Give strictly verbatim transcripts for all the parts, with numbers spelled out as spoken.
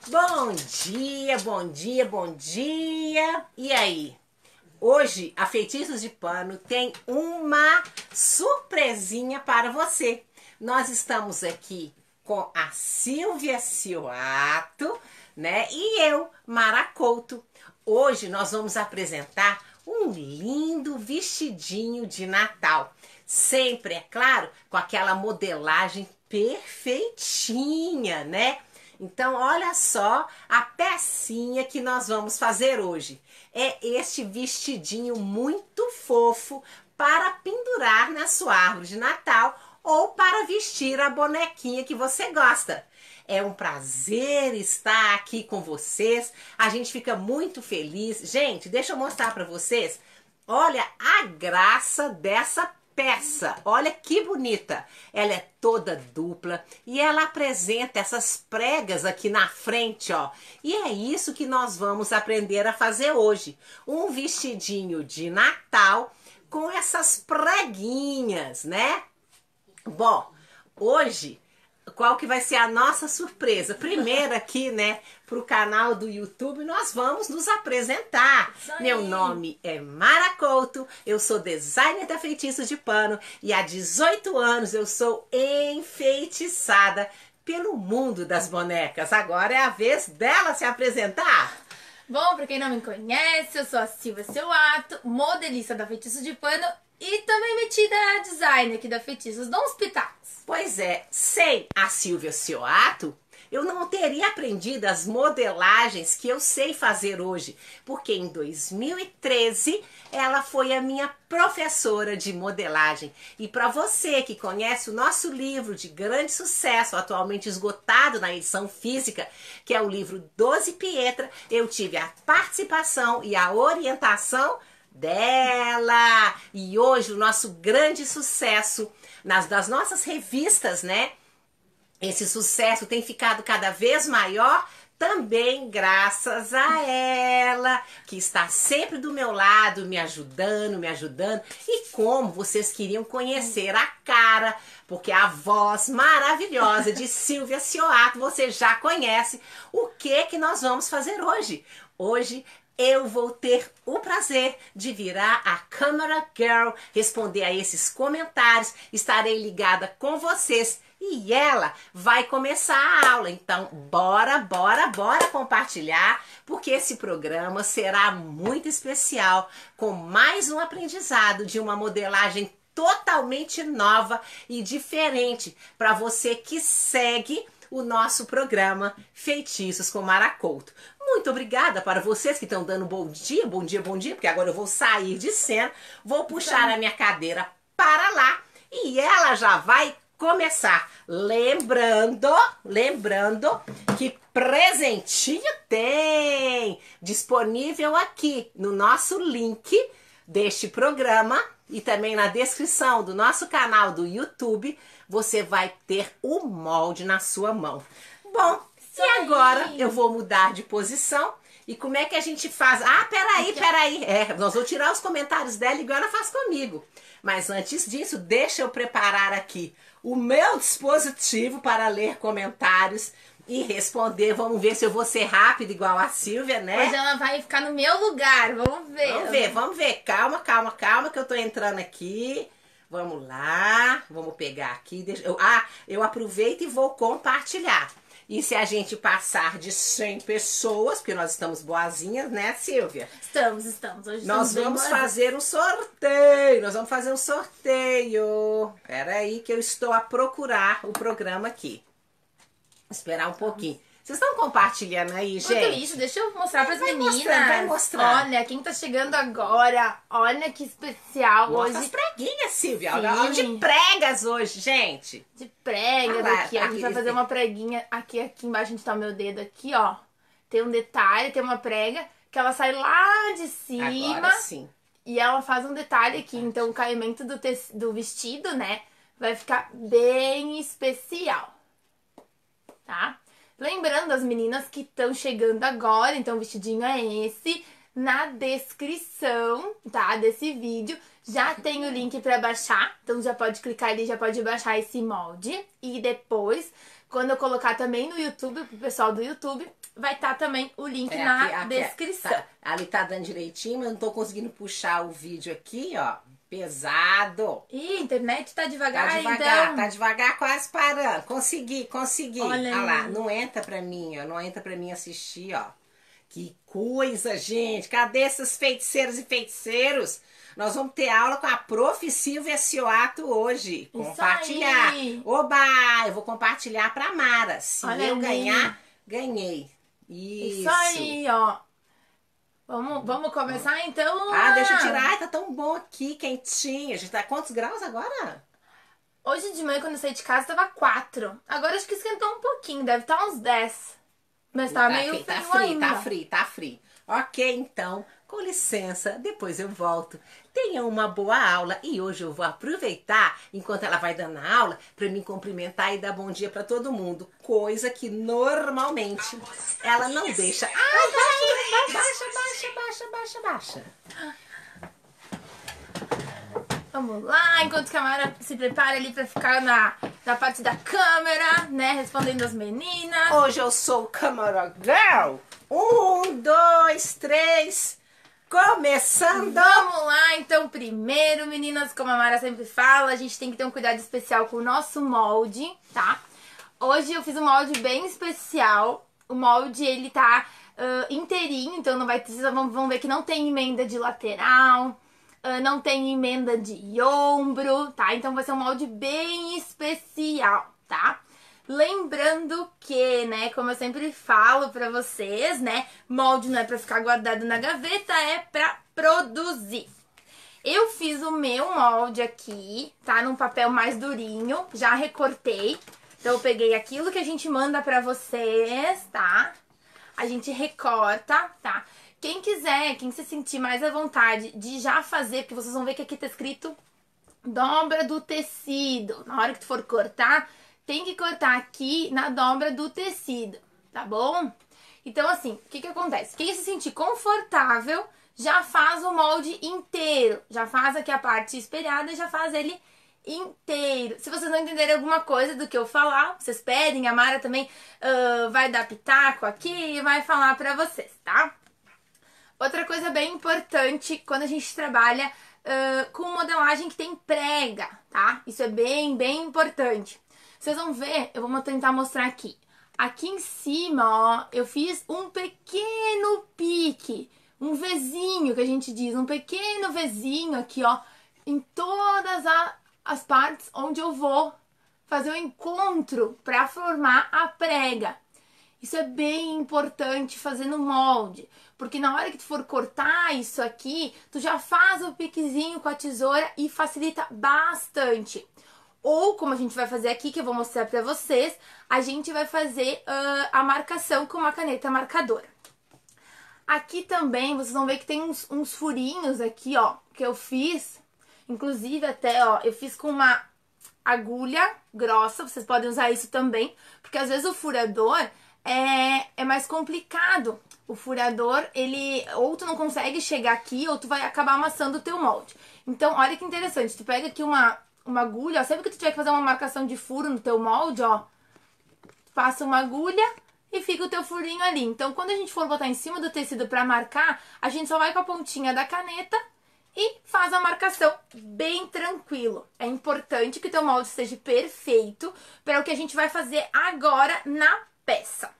Bom dia, bom dia, bom dia! E aí? Hoje a Feitiços de Pano tem uma surpresinha para você. Nós estamos aqui com a Silvia Cioato, né? E eu, Mara Couto. Hoje nós vamos apresentar um lindo vestidinho de Natal. Sempre, é claro, com aquela modelagem perfeitinha, né? Então, olha só a pecinha que nós vamos fazer hoje. É este vestidinho muito fofo para pendurar na sua árvore de Natal ou para vestir a bonequinha que você gosta. É um prazer estar aqui com vocês. A gente fica muito feliz. Gente, deixa eu mostrar para vocês. Olha a graça dessa peça, olha que bonita, ela é toda dupla e ela apresenta essas pregas aqui na frente, ó, e é isso que nós vamos aprender a fazer hoje, um vestidinho de Natal com essas preguinhas, né? Bom, hoje qual que vai ser a nossa surpresa? Primeiro aqui, né, pro canal do YouTube, nós vamos nos apresentar. Meu nome é Mara Couto, eu sou designer da Feitiços de Pano e há dezoito anos eu sou enfeitiçada pelo mundo das bonecas. Agora é a vez dela se apresentar. Bom, pra quem não me conhece, eu sou a Silvia Cioato, modelista da Feitiços de Pano e também metida a designer aqui da Feitiços, dou uns pitacos. Pois é, sem a Silvia Cioato, eu não teria aprendido as modelagens que eu sei fazer hoje, porque em dois mil e treze ela foi a minha professora de modelagem. E para você que conhece o nosso livro de grande sucesso, atualmente esgotado na edição física, que é o livro Doze Pietra, eu tive a participação e a orientação dela. E hoje o nosso grande sucesso nas das nossas revistas, né? Esse sucesso tem ficado cada vez maior também graças a ela, que está sempre do meu lado, me ajudando, me ajudando. E como vocês queriam conhecer a cara, porque a voz maravilhosa de Silvia Cioato, você já conhece. O que que nós vamos fazer hoje? Hoje eu vou ter o prazer de virar a Camera Girl, responder a esses comentários, estarei ligada com vocês e ela vai começar a aula. Então, bora, bora, bora compartilhar, porque esse programa será muito especial, com mais um aprendizado de uma modelagem totalmente nova e diferente para você que segue o nosso programa Feitiços com Mara Couto. Muito obrigada para vocês que estão dando bom dia, bom dia, bom dia, porque agora eu vou sair de cena, vou puxar a minha cadeira para lá e ela já vai começar. Lembrando, lembrando que presentinho tem disponível aqui no nosso link deste programa e também na descrição do nosso canal do YouTube, você vai ter o molde na sua mão. Bom, e agora eu vou mudar de posição. E como é que a gente faz? Ah, peraí, peraí. É, nós vamos tirar os comentários dela igual ela faz comigo. Mas antes disso, deixa eu preparar aqui o meu dispositivo para ler comentários e responder. Vamos ver se eu vou ser rápida igual a Silvia, né? Hoje ela vai ficar no meu lugar, vamos ver. Vamos ver, vamos ver. Calma, calma, calma que eu tô entrando aqui. Vamos lá, vamos pegar aqui. Deixa eu, ah, eu aproveito e vou compartilhar. E se a gente passar de cem pessoas, porque nós estamos boazinhas, né, Silvia? Estamos, estamos. Hoje nós estamos vamos fazer um sorteio. Nós vamos fazer um sorteio. Espera aí que eu estou a procurar o programa aqui. Esperar um pouquinho. Vocês estão compartilhando aí, gente? Enquanto isso, deixa eu mostrar para as meninas. Mostrando, vai mostrar. Olha, quem tá chegando agora. Olha que especial. Mostra hoje. as preguinhas, Silvia. Sim. Olha de pregas hoje, gente. De prega Ah, lá, daqui. A gente aqui, vai fazer uma preguinha aqui, aqui embaixo, onde tá o meu dedo aqui, ó. Tem um detalhe, tem uma prega que ela sai lá de cima. Agora sim. E ela faz um detalhe aqui. Então o caimento do, te... do vestido, né, vai ficar bem especial. Tá? Lembrando as meninas que estão chegando agora, então o vestidinho é esse. Na descrição, tá, desse vídeo já tem o link para baixar. Então já pode clicar ali, já pode baixar esse molde. E depois, Quando eu colocar também no YouTube, pro pessoal do YouTube, vai estar também o link É, na aqui- aqui- descrição. tá- ali tá dando direitinho, mas eu não tô conseguindo puxar o vídeo aqui, ó. Pesado. Ih, a internet tá Tá devagar, devagar, então. tá devagar, quase parando. Consegui, consegui. Olha Olha lá, aí. não entra pra mim, ó. Não entra pra mim assistir, ó. Que coisa, gente. Cadê esses feiticeiros e feiticeiros? Nós vamos ter aula com a prof Silvia Cioato hoje. Isso Compartilhar. aí. Oba! Eu vou compartilhar pra Mara. Se Olha eu ali. ganhar, ganhei. Isso. Isso aí, ó. Vamos, vamos começar então? Ah, deixa eu Luana? tirar. Ai, tá tão bom aqui, quentinho. A gente tá quantos graus agora? Hoje de manhã, quando eu saí de casa, tava quatro. Agora acho que esquentou um pouquinho, deve estar uns dez. Mas tá, meio frio, tá frio frio, ainda. tá frio, tá frio. Ok, então, com licença, depois eu volto. Tenha uma boa aula e hoje eu vou aproveitar, enquanto ela vai dando a aula, para me cumprimentar e dar bom dia para todo mundo. Coisa que normalmente ela não deixa. Ai, baixa, baixa, baixa, baixa, baixa, baixa. Vamos lá, enquanto que a Mara se prepara ali pra ficar na, na parte da câmera, né? Respondendo as meninas. Hoje eu sou Camera Girl. Um, dois, três. Começando! Vamos lá, então, primeiro, meninas, como a Mara sempre fala, a gente tem que ter um cuidado especial com o nosso molde, tá? Hoje eu fiz um molde bem especial. O molde, ele tá uh, inteirinho, então não vai precisar, vamos, vamos ver que não tem emenda de lateral, uh, não tem emenda de ombro, tá? Então vai ser um molde bem especial, tá? Lembrando que, né, como eu sempre falo pra vocês, né, molde não é pra ficar guardado na gaveta, é pra produzir. Eu fiz o meu molde aqui, tá, num papel mais durinho, já recortei. Então eu peguei aquilo que a gente manda pra vocês, tá? A gente recorta, tá? Quem quiser, quem se sentir mais à vontade de já fazer, porque vocês vão ver que aqui tá escrito dobra do tecido. Na hora que tu for cortar, tem que cortar aqui na dobra do tecido, tá bom? Então, assim, o que que acontece? Quem se sentir confortável, já faz o molde inteiro. Já faz aqui a parte espelhada e já faz ele inteiro. Se vocês não entenderem alguma coisa do que eu falar, vocês pedem, a Mara também uh, vai dar pitaco aqui e vai falar pra vocês, tá? Outra coisa bem importante, quando a gente trabalha uh, com modelagem que tem prega, tá? Isso é bem, bem importante. Vocês vão ver, eu vou tentar mostrar aqui. Aqui em cima, ó, eu fiz um pequeno pique, um Vzinho que a gente diz, um pequeno Vzinho aqui, ó, em todas a, as partes onde eu vou fazer o encontro para formar a prega. Isso é bem importante fazer no molde, porque na hora que tu for cortar isso aqui, tu já faz o piquezinho com a tesoura e facilita bastante. Ou, como a gente vai fazer aqui, que eu vou mostrar pra vocês, a gente vai fazer uh, a marcação com uma caneta marcadora. Aqui também, vocês vão ver que tem uns, uns furinhos aqui, ó, que eu fiz. Inclusive, até, ó, eu fiz com uma agulha grossa, vocês podem usar isso também, porque às vezes o furador é, é mais complicado. O furador, ele, ou tu não consegue chegar aqui, ou tu vai acabar amassando o teu molde. Então, olha que interessante, tu pega aqui uma... uma agulha, ó, sempre que tu tiver que fazer uma marcação de furo no teu molde, ó, passa uma agulha e fica o teu furinho ali. Então, quando a gente for botar em cima do tecido pra marcar, a gente só vai com a pontinha da caneta e faz a marcação bem tranquilo. É importante que o teu molde esteja perfeito para o que a gente vai fazer agora na peça.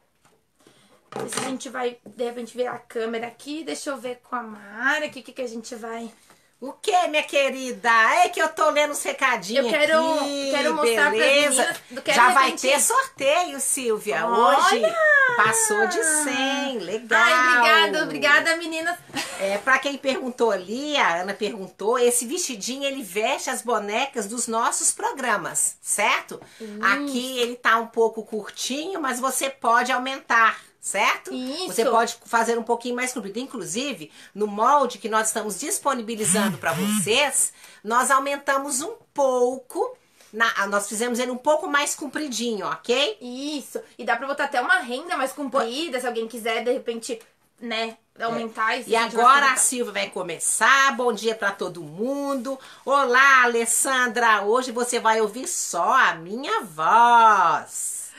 Não sei se a gente vai, de repente, virar a câmera aqui. Deixa eu ver com a Mara o que, que a gente vai... O que, minha querida? É que eu tô lendo os recadinhos Eu quero, aqui, quero mostrar beleza. pras meninas. Quero Já de vai repente- ter sorteio, Silvia. Olha! Hoje passou de cem, legal. Ai, obrigada, obrigada, meninas. É, pra quem perguntou ali, a Ana perguntou, esse vestidinho ele veste as bonecas dos nossos programas, certo? Isso. Aqui ele tá um pouco curtinho, mas você pode aumentar. Certo? Isso. Você pode fazer um pouquinho mais comprido. Inclusive, no molde que nós estamos disponibilizando para vocês, nós aumentamos um pouco, na, nós fizemos ele um pouco mais compridinho, ok? Isso. E dá pra botar até uma renda mais comprida, se alguém quiser, de repente, né, aumentar isso. E a gente vai agora a colocar. Silvia vai começar. Bom dia para todo mundo. Olá, Alessandra. Hoje você vai ouvir só a minha voz.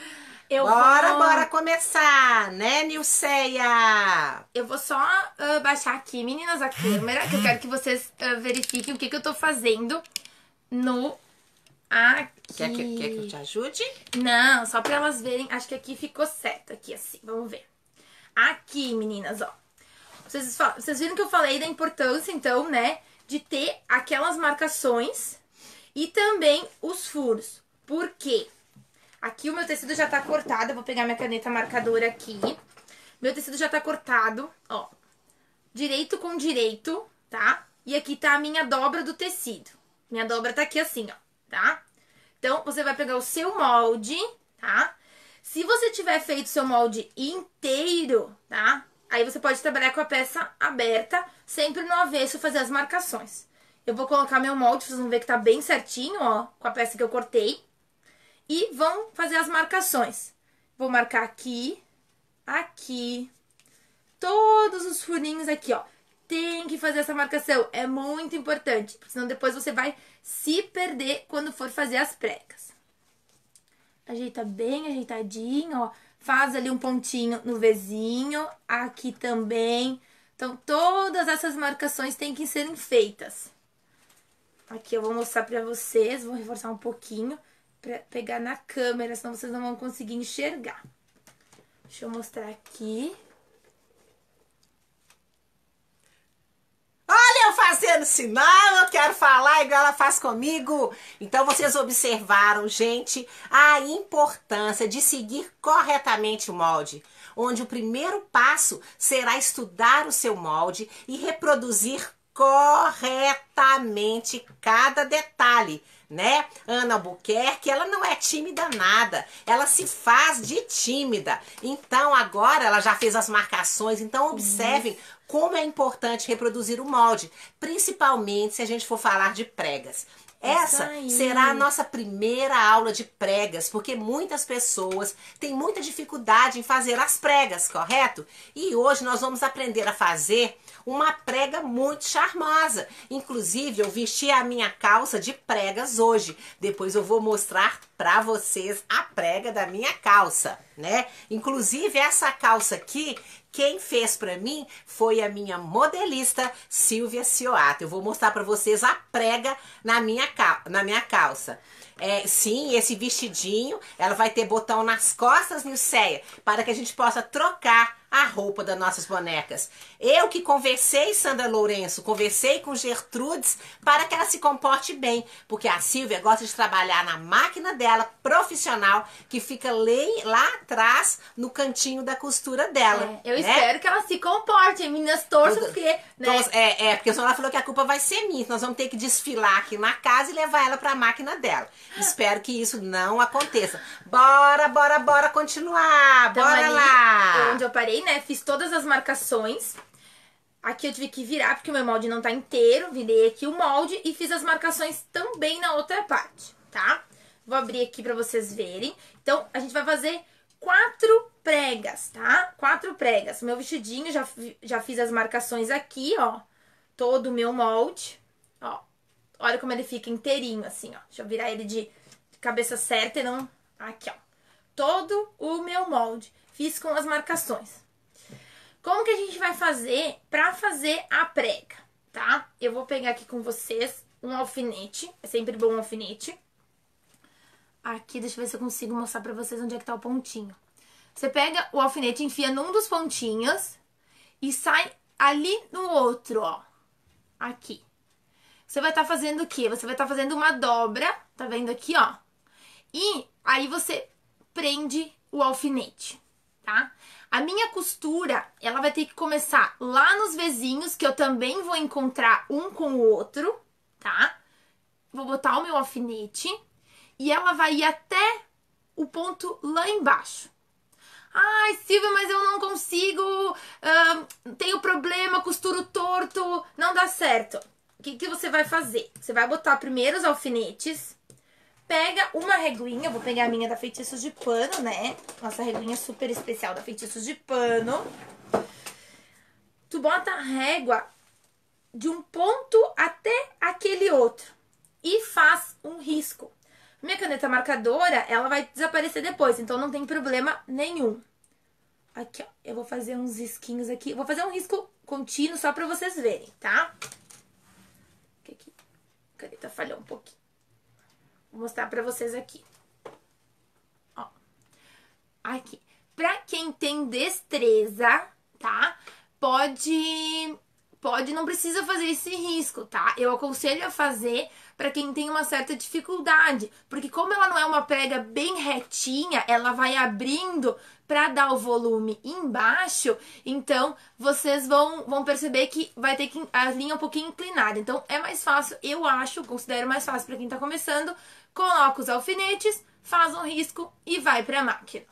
Eu bora, vou... bora começar, né, Nilceia? Eu vou só uh, baixar aqui, meninas, a câmera, que eu quero que vocês uh, verifiquem o que, que eu tô fazendo no... Aqui. Quer que, quer que eu te ajude? Não, só pra elas verem. Acho que aqui ficou certo, aqui assim, vamos ver. Aqui, meninas, ó. Vocês, vocês viram que eu falei da importância, então, né, de ter aquelas marcações e também os furos. Por quê? Aqui o meu tecido já tá cortado, eu vou pegar minha caneta marcadora aqui. Meu tecido já tá cortado, ó, direito com direito, tá? E aqui tá a minha dobra do tecido. Minha dobra tá aqui assim, ó, tá? Então, você vai pegar o seu molde, tá? Se você tiver feito seu molde inteiro, tá? Aí você pode trabalhar com a peça aberta, sempre no avesso fazer as marcações. Eu vou colocar meu molde, vocês vão ver que tá bem certinho, ó, com a peça que eu cortei. E vão fazer as marcações. Vou marcar aqui, aqui, todos os furinhos aqui, ó. Tem que fazer essa marcação, é muito importante, porque senão depois você vai se perder quando for fazer as pregas. Ajeita bem ajeitadinho, ó. Faz ali um pontinho no Vzinho, aqui também. Então, todas essas marcações têm que serem feitas. Aqui eu vou mostrar pra vocês, vou reforçar um pouquinho pra pegar na câmera, senão vocês não vão conseguir enxergar. Deixa eu mostrar aqui. Olha eu fazendo sinal, eu quero falar igual ela faz comigo. Então vocês observaram, gente, a importância de seguir corretamente o molde, onde o primeiro passo será estudar o seu molde e reproduzir corretamente cada detalhe, né? Ana Albuquerque, ela não é tímida nada, ela se faz de tímida. Então agora ela já fez as marcações, então observem como é importante reproduzir o molde, principalmente se a gente for falar de pregas. Essa será a nossa primeira aula de pregas, porque muitas pessoas têm muita dificuldade em fazer as pregas, correto? E hoje nós vamos aprender a fazer uma prega muito charmosa. Inclusive, eu vesti a minha calça de pregas hoje. Depois eu vou mostrar para vocês a prega da minha calça, né? Inclusive, essa calça aqui, quem fez para mim foi a minha modelista Silvia Cioato. Eu vou mostrar para vocês a prega na minha, cal na minha calça. É, sim, esse vestidinho, ela vai ter botão nas costas, Nilceia, para que a gente possa trocar a roupa das nossas bonecas. Eu que conversei, Sandra Lourenço, conversei com Gertrudes para que ela se comporte bem, porque a Silvia gosta de trabalhar na máquina dela, profissional, que fica lá atrás, no cantinho da costura dela. É, eu né? espero que ela se comporte, meninas, torçam, porque... Né? Então, é, é, porque senão ela falou que a culpa vai ser minha, nós vamos ter que desfilar aqui na casa e levar ela para a máquina dela. Espero que isso não aconteça. Bora, bora, bora continuar, Então, bora ali, lá! onde eu parei, né, fiz todas as marcações. Aqui eu tive que virar, porque o meu molde não tá inteiro. Virei aqui o molde e fiz as marcações também na outra parte, tá? Vou abrir aqui pra vocês verem. Então, a gente vai fazer quatro pregas, tá? Quatro pregas. Meu vestidinho, já, já fiz as marcações aqui, ó. Todo o meu molde, ó. Olha como ele fica inteirinho, assim, ó. Deixa eu virar ele de cabeça certa e não... Aqui, ó. Todo o meu molde. Fiz com as marcações. Como que a gente vai fazer pra fazer a prega, tá? Eu vou pegar aqui com vocês um alfinete. É sempre bom um alfinete. Aqui, deixa eu ver se eu consigo mostrar pra vocês onde é que tá o pontinho. Você pega o alfinete, enfia num dos pontinhos e sai ali no outro, ó. Aqui. Você vai estar fazendo o quê? Você vai estar fazendo uma dobra, tá vendo aqui, ó? E aí você prende o alfinete, tá? A minha costura, ela vai ter que começar lá nos Vzinhos, que eu também vou encontrar um com o outro, tá? Vou botar o meu alfinete e ela vai ir até o ponto lá embaixo. Ai, Silvia, mas eu não consigo, uh, tenho problema, costuro torto, não dá certo. O que, que você vai fazer? Você vai botar primeiro os alfinetes, pega uma reguinha, vou pegar a minha da Feitiços de Pano, né? Nossa reguinha super especial da Feitiços de Pano. Tu bota a régua de um ponto até aquele outro e faz um risco. Minha caneta marcadora, ela vai desaparecer depois, então não tem problema nenhum. Aqui, ó, eu vou fazer uns risquinhos aqui. Vou fazer um risco contínuo só pra vocês verem, tá? Aqui, a caneta falhou um pouquinho. Vou mostrar pra vocês aqui. Ó. Aqui. Pra quem tem destreza, tá? Pode... Pode, não precisa fazer esse risco, tá? Eu aconselho a fazer para quem tem uma certa dificuldade, porque como ela não é uma prega bem retinha, ela vai abrindo para dar o volume embaixo, então vocês vão, vão perceber que vai ter que a linha um pouquinho inclinada. Então é mais fácil, eu acho, considero mais fácil para quem tá começando, coloca os alfinetes, faz um risco e vai para a máquina.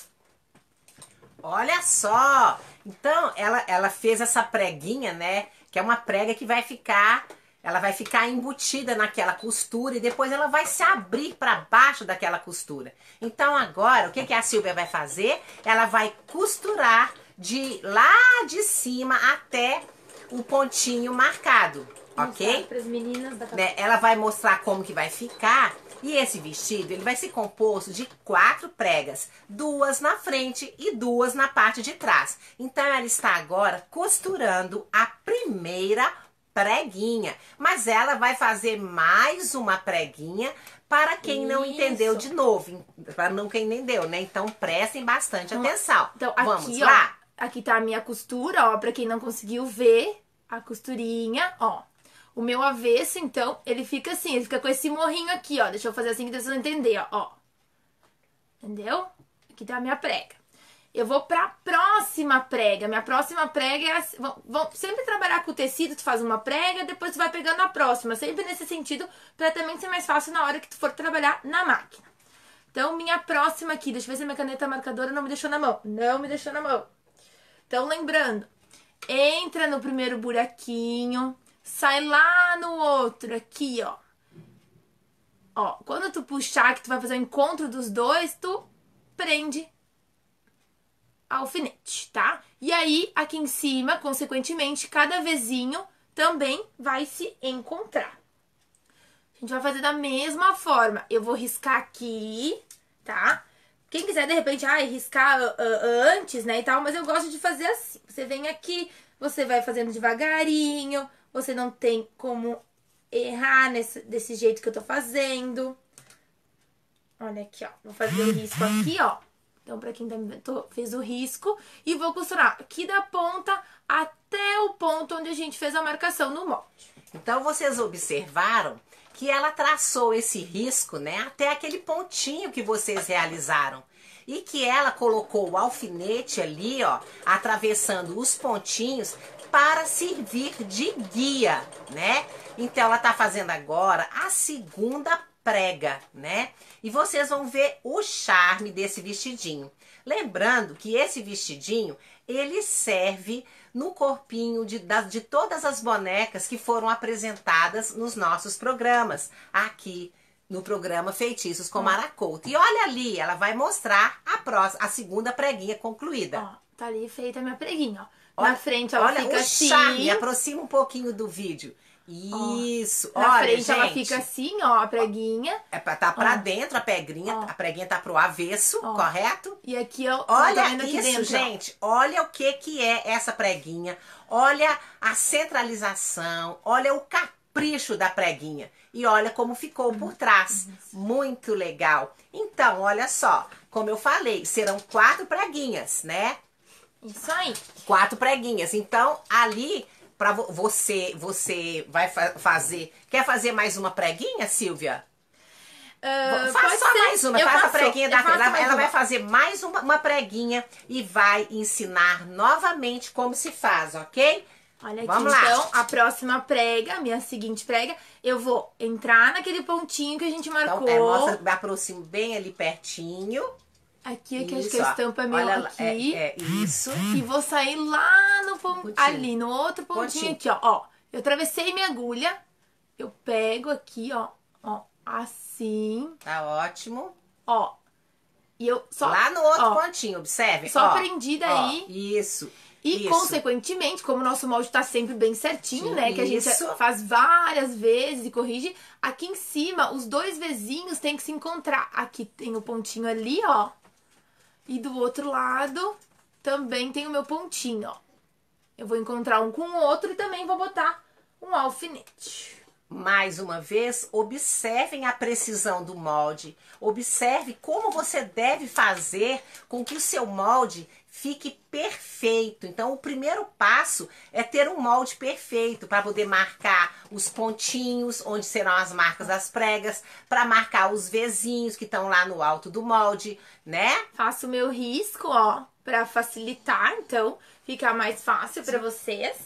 Olha só! Então, ela, ela fez essa preguinha, né? Que é uma prega que vai ficar... Ela vai ficar embutida naquela costura e depois ela vai se abrir para baixo daquela costura. Então, agora, o que, que a Silvia vai fazer? Ela vai costurar de lá de cima até o pontinho marcado, ok? Para as meninas da né? Ela vai mostrar como que vai ficar. E esse vestido, ele vai ser composto de quatro pregas, duas na frente e duas na parte de trás. Então, ela está agora costurando a primeira preguinha, mas ela vai fazer mais uma preguinha para quem não Isso. entendeu de novo, para não quem entendeu, né? Então, prestem bastante atenção. Então, vamos aqui, lá? Ó, aqui tá a minha costura, ó, para quem não conseguiu ver a costurinha, ó. O meu avesso, então, ele fica assim, ele fica com esse morrinho aqui, ó. Deixa eu fazer assim que vocês vão entender, ó. ó. Entendeu? Aqui tá a minha prega. Eu vou pra próxima prega. Minha próxima prega é assim. Vão, vão sempre trabalhar com o tecido, tu faz uma prega, depois tu vai pegando a próxima. Sempre nesse sentido, pra também ser mais fácil na hora que tu for trabalhar na máquina. Então, minha próxima aqui, deixa eu ver se a minha caneta marcadora não me deixou na mão. Não me deixou na mão. Então, lembrando, entra no primeiro buraquinho, sai lá no outro, aqui, ó. Ó, quando tu puxar, que tu vai fazer o encontro dos dois, tu prende alfinete, tá? E aí, aqui em cima, consequentemente, cada vezinho também vai se encontrar. A gente vai fazer da mesma forma. Eu vou riscar aqui, tá? Quem quiser, de repente, ah, riscar uh, uh, antes, né, e tal, mas eu gosto de fazer assim. Você vem aqui, você vai fazendo devagarinho, você não tem como errar nesse, desse jeito que eu tô fazendo. Olha aqui, ó. Vou fazer o risco aqui, ó. Então, pra quem tá me vendo, tô, fiz o risco e vou costurar aqui da ponta até o ponto onde a gente fez a marcação no molde. Então, vocês observaram que ela traçou esse risco, né, até aquele pontinho que vocês realizaram. E que ela colocou o alfinete ali, ó, atravessando os pontinhos para servir de guia, né? Então, ela tá fazendo agora a segunda prega, né? E vocês vão ver o charme desse vestidinho. Lembrando que esse vestidinho, ele serve no corpinho de, de todas as bonecas que foram apresentadas nos nossos programas, aqui no programa Feitiços com Mara Couto. E olha ali, ela vai mostrar a, próxima, a segunda preguinha concluída. Ó, tá ali feita a minha preguinha, ó. Olha, na frente ela olha fica o assim. charme, aproxima um pouquinho do vídeo. Isso, ó, na olha, frente gente, ela fica assim, ó, a preguinha. É pra tá pra ó. dentro a preguinha, ó. a preguinha tá pro avesso, ó. correto? E aqui, ó, olha tá vendo aqui isso, dentro, gente, ó. Olha o que que é essa preguinha, olha a centralização, olha o capricho da preguinha e olha como ficou por trás, muito legal. Então, olha só, como eu falei, serão quatro preguinhas, né? Isso aí. Quatro preguinhas, então ali... Pra você, você vai fa fazer... Quer fazer mais uma preguinha, Silvia? Uh, faz só ser. mais uma, eu faz faço, a preguinha da faço ela, ela uma. vai fazer mais uma, uma preguinha e vai ensinar novamente como se faz, ok? Olha Vamos aqui, lá. então, a próxima prega, a minha seguinte prega, eu vou entrar naquele pontinho que a gente marcou. Então, é, mostra, aproximo bem ali pertinho. Aqui, que Isso, acho que a estampa é meu olha, aqui. É, é, isso. E vou sair lá no ponto, Pontinho. ali, no outro pontinho, Pontinho. aqui, ó. Ó, eu atravessei minha agulha, eu pego aqui, ó, ó, assim, Tá ótimo. ó. E eu só... Lá no outro ó, pontinho, observe. Só ó, prendi ó, daí. isso. E, Isso. consequentemente, como o nosso molde tá sempre bem certinho, Sim, né? Que a gente isso. faz várias vezes e corrige. Aqui em cima, os dois vizinhos têm que se encontrar. Aqui tem o pontinho ali, ó. E do outro lado também tem o meu pontinho, ó. Eu vou encontrar um com o outro e também vou botar um alfinete. Mais uma vez, observem a precisão do molde. Observe como você deve fazer com que o seu molde fique perfeito. Então, o primeiro passo é ter um molde perfeito para poder marcar os pontinhos, onde serão as marcas das pregas, para marcar os vezinhos que estão lá no alto do molde, né? Faço o meu risco, ó, para facilitar, então fica mais fácil para vocês.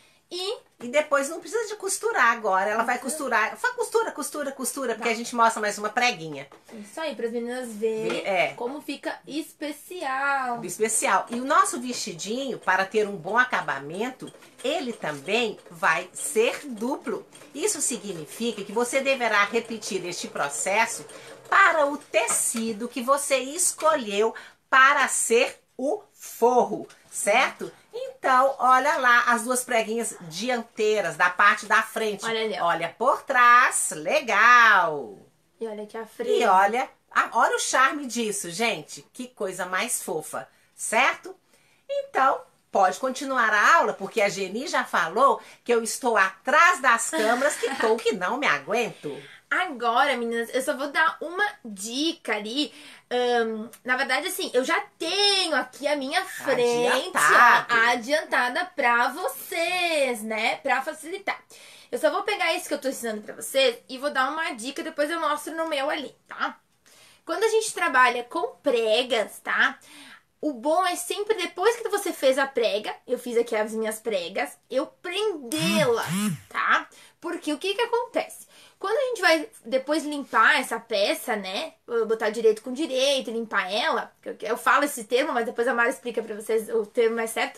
E E depois não precisa de costurar agora. Ela vai costurar. Fala costura, costura, costura, porque a gente mostra mais uma preguinha. isso aí, para as meninas verem É. como fica especial. Especial. E o nosso vestidinho, para ter um bom acabamento, ele também vai ser duplo. Isso significa que você deverá repetir este processo para o tecido que você escolheu para ser o forro, certo? Então, olha lá as duas preguinhas dianteiras da parte da frente. Olha ali, ó. Olha por trás, legal! E olha aqui a frente. E olha, a- olha o charme disso, gente. Que coisa mais fofa, certo? Então, pode continuar a aula, porque a Geni já falou que eu estou atrás das câmeras, que tô que não me aguento. Agora, meninas, eu só vou dar uma dica ali. Ahn, na verdade, assim, eu já tenho aqui a minha frente Adiantado. ó, adiantada pra vocês, né? Pra facilitar. Eu só vou pegar esse que eu tô ensinando pra vocês e vou dar uma dica, depois eu mostro no meu ali, tá? Quando a gente trabalha com pregas, tá? O bom é sempre, depois que você fez a prega, eu fiz aqui as minhas pregas, eu prendê-las, tá? Porque o que que acontece? Quando a gente vai depois limpar essa peça, né? Botar direito com direito, limpar ela. Eu, eu falo esse termo, mas depois a Mara explica pra vocês o termo mais certo.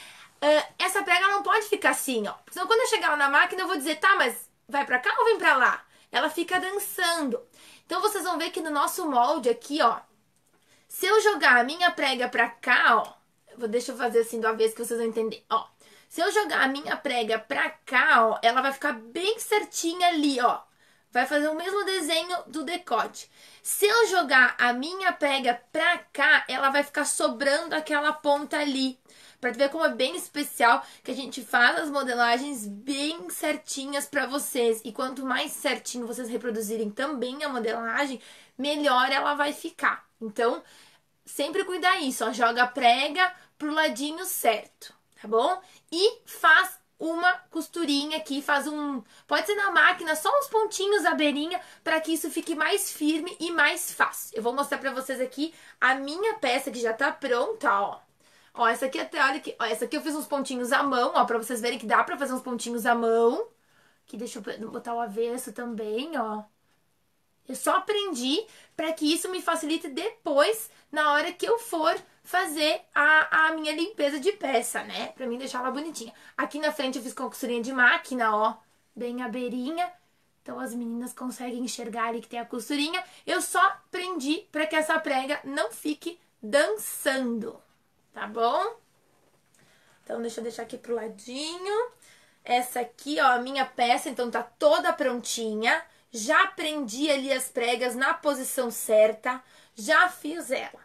Uh, essa prega não pode ficar assim, ó. Porque senão quando eu chegar lá na máquina eu vou dizer, tá, mas vai pra cá ou vem pra lá? Ela fica dançando. Então vocês vão ver que no nosso molde aqui, ó. Se eu jogar a minha prega pra cá, ó. Vou, deixa eu fazer assim de uma vez que vocês vão entender, ó. Se eu jogar a minha prega pra cá, ó, ela vai ficar bem certinha ali, ó. Vai fazer o mesmo desenho do decote. Se eu jogar a minha prega pra cá, ela vai ficar sobrando aquela ponta ali. Pra tu ver como é bem especial que a gente faz as modelagens bem certinhas pra vocês. E quanto mais certinho vocês reproduzirem também a modelagem, melhor ela vai ficar. Então, sempre cuidar isso, ó. Joga a prega pro ladinho certo, tá bom? E faz uma costurinha aqui, faz um... Pode ser na máquina, só uns pontinhos à beirinha, para que isso fique mais firme e mais fácil. Eu vou mostrar pra vocês aqui a minha peça que já tá pronta, ó. Ó, essa aqui até, olha aqui, ó, essa aqui eu fiz uns pontinhos à mão, ó, pra vocês verem que dá pra fazer uns pontinhos à mão. Aqui deixa eu botar o avesso também, ó. Eu só aprendi para que isso me facilite depois, na hora que eu for fazer a, a minha limpeza de peça, né? Pra mim deixar ela bonitinha. Aqui na frente eu fiz com a costurinha de máquina, ó, bem à beirinha. Então as meninas conseguem enxergar ali que tem a costurinha. Eu só prendi para que essa prega não fique dançando, tá bom? Então deixa eu deixar aqui pro ladinho. Essa aqui, ó, a minha peça, então tá toda prontinha. Já prendi ali as pregas na posição certa, já fiz ela.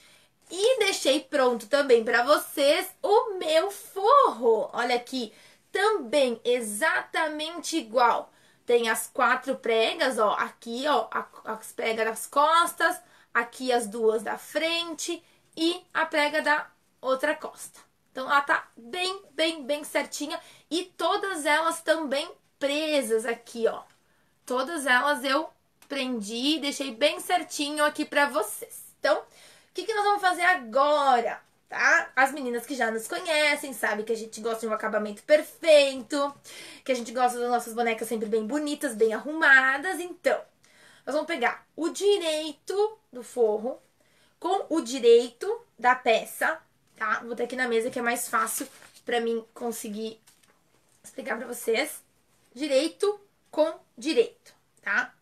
E deixei pronto também para vocês o meu forro. Olha aqui, também exatamente igual. Tem as quatro pregas, ó, aqui, ó, as pregas das costas, aqui as duas da frente e a prega da outra costa. Então ela tá bem, bem, bem certinha e todas elas também presas aqui, ó. Todas elas eu prendi e deixei bem certinho aqui pra vocês. Então, o que, que nós vamos fazer agora, tá? As meninas que já nos conhecem sabem que a gente gosta de um acabamento perfeito, que a gente gosta das nossas bonecas sempre bem bonitas, bem arrumadas. Então, nós vamos pegar o direito do forro com o direito da peça, tá? Vou botar aqui na mesa que é mais fácil pra mim conseguir explicar pra vocês. Direito com direito, tá?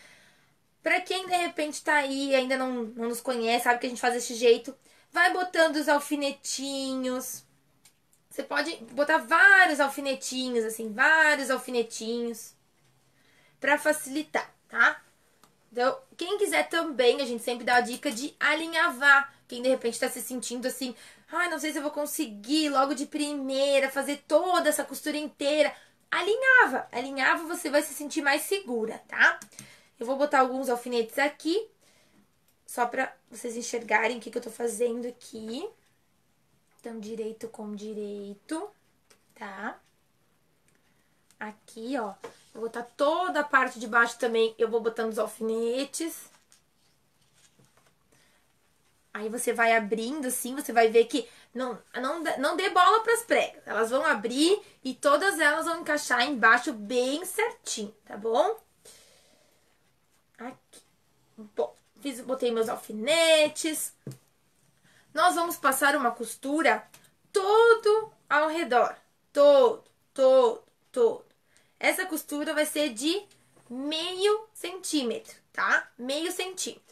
Pra quem de repente tá aí e ainda não, não nos conhece, sabe que a gente faz desse jeito, vai botando os alfinetinhos Você pode botar vários alfinetinhos, assim, vários alfinetinhos pra facilitar, tá? Então, quem quiser também, a gente sempre dá a dica de alinhavar. Quem de repente tá se sentindo assim, ai, ah, não sei se eu vou conseguir logo de primeira fazer toda essa costura inteira. Alinhava, alinhava, você vai se sentir mais segura, tá? Eu vou botar alguns alfinetes aqui, só pra vocês enxergarem o que, que eu tô fazendo aqui. Então, direito com direito, tá? Aqui, ó, vou botar toda a parte de baixo também, eu vou botando os alfinetes. Aí você vai abrindo assim, você vai ver que não, não, não dê bola pras pregas. Elas vão abrir e todas elas vão encaixar embaixo bem certinho, tá bom? Aqui. Bom, fiz, botei meus alfinetes. Nós vamos passar uma costura todo ao redor. Todo, todo, todo. Essa costura vai ser de meio centímetro, tá? Meio centímetro.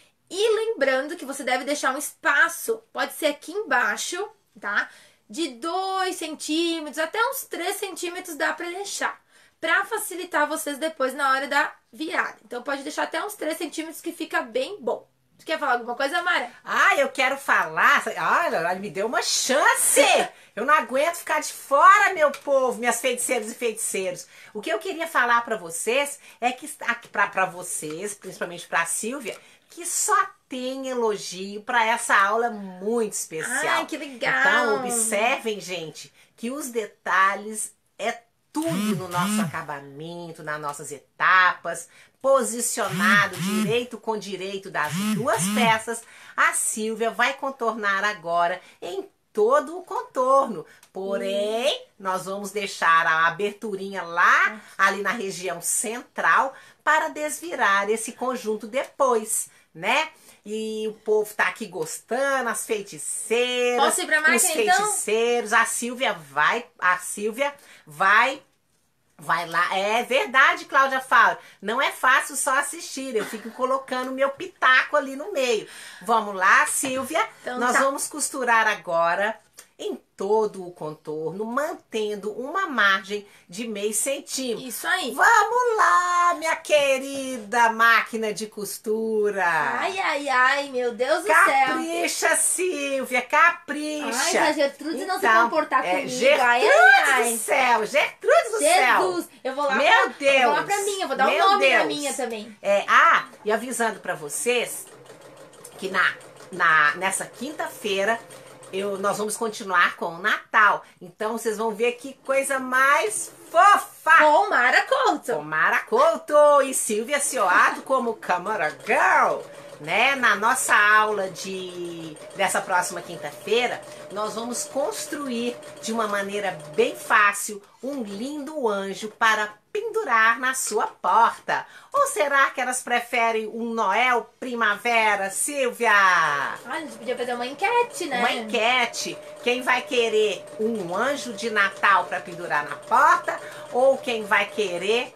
E lembrando que você deve deixar um espaço, pode ser aqui embaixo, tá? De dois centímetros, até uns três centímetros dá pra deixar. Pra facilitar vocês depois na hora da virada. Então pode deixar até uns três centímetros que fica bem bom. Você quer falar alguma coisa, Mara? Ah, eu quero falar. Olha, ela me deu uma chance. Eu não aguento ficar de fora, meu povo, minhas feiticeiras e feiticeiros. O que eu queria falar pra vocês é que, pra, pra vocês, principalmente pra Silvia, que só tem elogio para essa aula muito especial. Ai, que legal! Então, observem, gente, que os detalhes é tudo no nosso acabamento, nas nossas etapas, posicionado direito com direito das duas peças. A Silvia vai contornar agora em todo o contorno. Porém, nós vamos deixar a aberturinha lá, ali na região central, para desvirar esse conjunto depois, né? E o povo tá aqui gostando, as feiticeiras, Posso ir pra máquina, os feiticeiros, então? a Silvia vai, a Silvia vai, vai lá. É verdade, Cláudia fala, não é fácil só assistir, eu fico colocando meu pitaco ali no meio. Vamos lá, Silvia, então, nós tá. vamos costurar agora em todo o contorno, mantendo uma margem de meio centímetro. Isso aí. Vamos lá, minha querida máquina de costura. Ai, ai, ai, meu Deus do céu. Capricha, Silvia, capricha. Ai, se a Gertrude não se Então, comportar é, comigo, Gertrude ai, ai, ai. do céu, Gertrude do céu. Jesus, eu vou lá, Meu pra, Deus. eu vou lá pra minha, eu vou dar o Meu um nome Deus. na minha também. É, ah, e avisando pra vocês que na, na, nessa quinta-feira eu, nós vamos continuar com o Natal. Então vocês vão ver que coisa mais fofa. Com Mara Couto. Com Mara Couto e Silvia Cioato como Camera Girl. Né? Na nossa aula de dessa próxima quinta-feira, nós vamos construir de uma maneira bem fácil um lindo anjo para pendurar na sua porta. Ou será que elas preferem um Noel Primavera, Silvia? Ah, a gente podia fazer uma enquete, né? Uma enquete. Quem vai querer um anjo de Natal para pendurar na porta ou quem vai querer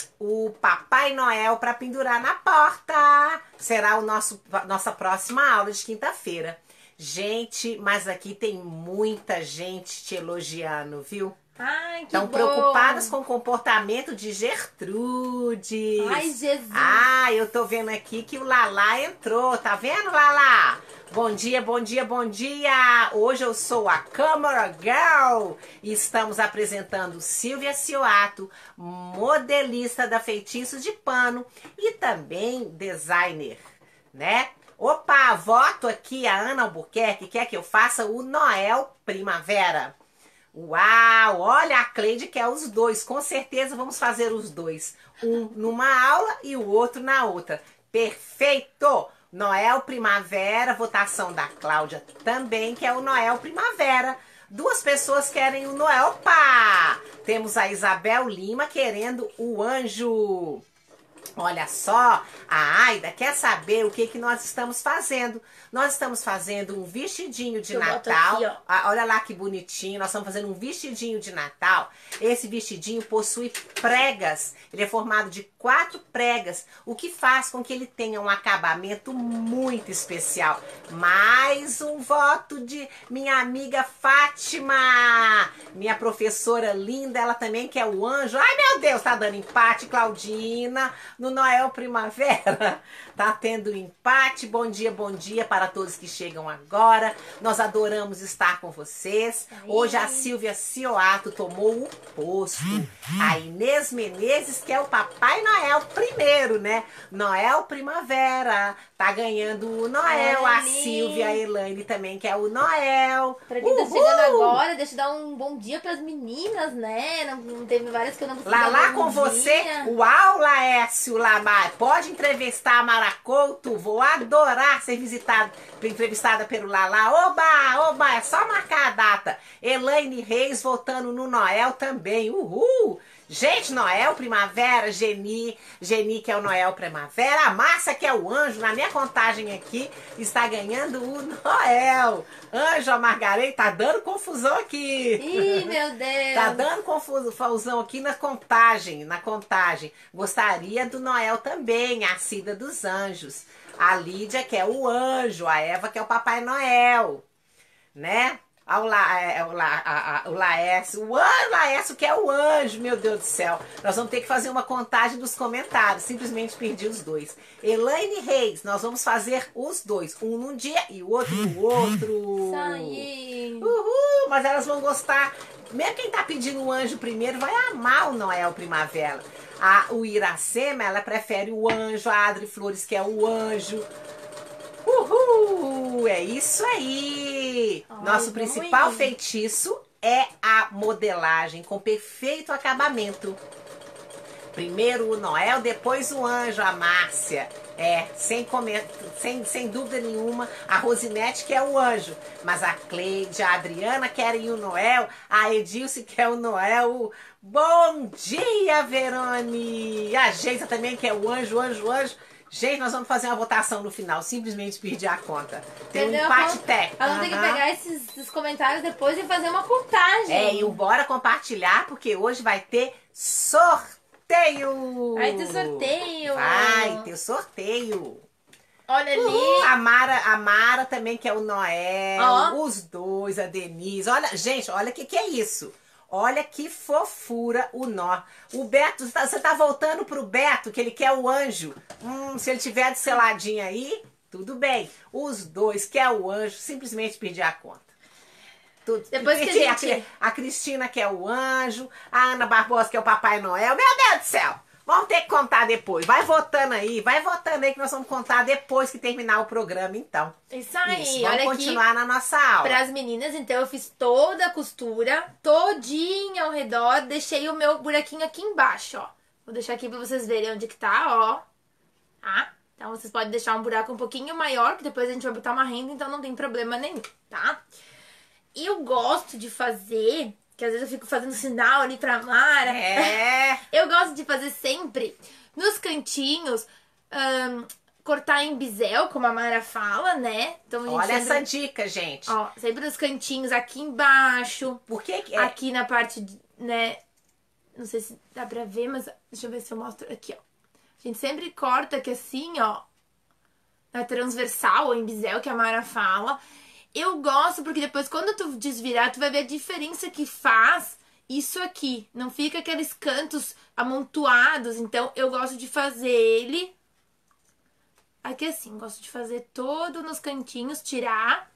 o Papai Noel para pendurar na porta? Será o nosso nossa próxima aula de quinta-feira. Gente, mas aqui tem muita gente te elogiando, viu? Ai, que Estão bom. preocupadas com o comportamento de Gertrude. Ai, Jesus. Ah, eu tô vendo aqui que o Lala entrou. Tá vendo, Lala? Bom dia, bom dia, bom dia! Hoje eu sou a Camera Girl e estamos apresentando Silvia Cioato, modelista da Feitiços de Pano e também designer, né? Opa, voto aqui, a Ana Albuquerque quer que eu faça o Noel Primavera. Uau, olha, a Cleide quer os dois, com certeza vamos fazer os dois. Um numa aula e o outro na outra. Perfeito! Noel Primavera, votação da Cláudia também, que é o Noel Primavera. Duas pessoas querem o Noel, pá! Temos a Isabel Lima querendo o anjo. Olha só, a Aida quer saber o que, que nós estamos fazendo. Nós estamos fazendo um vestidinho de Eu boto Natal. aqui, ó. Ah, olha lá que bonitinho. Nós estamos fazendo um vestidinho de Natal. Esse vestidinho possui pregas. Ele é formado de quatro pregas, o que faz com que ele tenha um acabamento muito especial. Mais um voto de minha amiga Fátima, minha professora linda. Ela também quer o anjo. Ai, meu Deus, tá dando empate, Claudina. No Noel Primavera, tá tendo empate. Bom dia, bom dia para todos que chegam agora. Nós adoramos estar com vocês. Hoje a Silvia Cioato tomou o posto. A Inês Menezes, que é o Papai Noel primeiro, né? Noel Primavera, tá ganhando o Noel. A Ali. Silvia, a Elaine também quer o Noel. Pra quem tá chegando agora, deixa eu dar um bom dia pras meninas, né? Não, não teve várias que eu não consegui Lá, dar lá bom com dia. você, uau, Laércio Lamar. Pode entrevistar a Mara Couto, vou adorar ser visitada, entrevistada pelo Lala. Oba, oba, é só marcar a data. Elaine Reis voltando no Noel também, uhul. Gente, Noel Primavera, Geni, Geni que é o Noel Primavera, a Márcia que é o anjo, na minha contagem aqui, está ganhando o Noel. Anjo, a Margarei, tá dando confusão aqui. Ih, meu Deus. Tá dando confusão aqui na contagem, na contagem. Gostaria do Noel também, a Cida dos Anjos. A Lídia que é o anjo, a Eva que é o Papai Noel, né? O, La, é, o, La, a, a, o Laércio, o anjo, Laércio que é o anjo, meu Deus do céu. Nós vamos ter que fazer uma contagem dos comentários, simplesmente perdi os dois. Elaine Reis, nós vamos fazer os dois, um num dia e o outro no outro. Isso aí. Uhul, mas elas vão gostar. Mesmo quem tá pedindo o anjo primeiro vai amar o Noel Primavera. A, o Iracema, ela prefere o anjo, a Adri Flores que é o anjo. Uhul! É isso aí! Ai, Nosso vamos principal ir. feitiço é a modelagem com perfeito acabamento. Primeiro o Noel, depois o anjo, a Márcia. É, sem, coment... sem, sem dúvida nenhuma, a Rosinete que é o anjo. Mas a Cleide, a Adriana querem o Noel, a Edilce quer o Noel. Bom dia, Verone! A Geisa também quer o anjo, anjo, anjo. Gente, nós vamos fazer uma votação no final. Simplesmente perdi a conta. Tem um Entendeu? empate Ela- técnico. Ela tem que Aham. pegar esses, esses comentários depois e fazer uma contagem. É, e bora compartilhar, porque hoje vai ter sorteio. Vai ter sorteio. Vai ter sorteio. Olha ali. Uhul, a Mara, a Mara também que é o Noel. Ó. Os dois, a Denise. Olha, gente, olha o que, que é isso. Olha que fofura o nó. O Beto, você tá, você tá voltando pro Beto, que ele quer o anjo. Hum, se ele tiver de seladinho aí, tudo bem. Os dois quer o anjo, simplesmente pedir a conta. Tudo. Depois que a Perdi. gente- A Cristina quer o anjo, a Ana Barbosa quer o Papai Noel. Meu Deus do céu! Vamos ter que contar depois. Vai votando aí, vai votando aí que nós vamos contar depois que terminar o programa, então. Isso aí. Isso, vamos Olha continuar aqui. na nossa aula. Para as meninas, então eu fiz toda a costura, todinha ao redor, deixei o meu buraquinho aqui embaixo, ó. Vou deixar aqui para vocês verem onde que tá, ó. Tá? Então vocês podem deixar um buraco um pouquinho maior, que depois a gente vai botar uma renda, então não tem problema nenhum, tá? E eu gosto de fazer, que às vezes eu fico fazendo sinal ali pra Mara. É. Eu gosto de fazer sempre nos cantinhos, ahn, cortar em bisel, como a Mara fala, né? Então a gente Olha sempre, essa dica, gente. ó, sempre nos cantinhos aqui embaixo, Por que que é? aqui na parte, de- né? Não sei se dá pra ver, mas deixa eu ver se eu mostro aqui, ó. A gente sempre corta aqui assim, ó, na transversal ou em bisel, que a Mara fala. Eu gosto porque depois, quando tu desvirar, tu vai ver a diferença que faz isso aqui. Não fica aqueles cantos amontoados. Então, eu gosto de fazer ele aqui assim. Gosto de fazer todo nos cantinhos, tirar.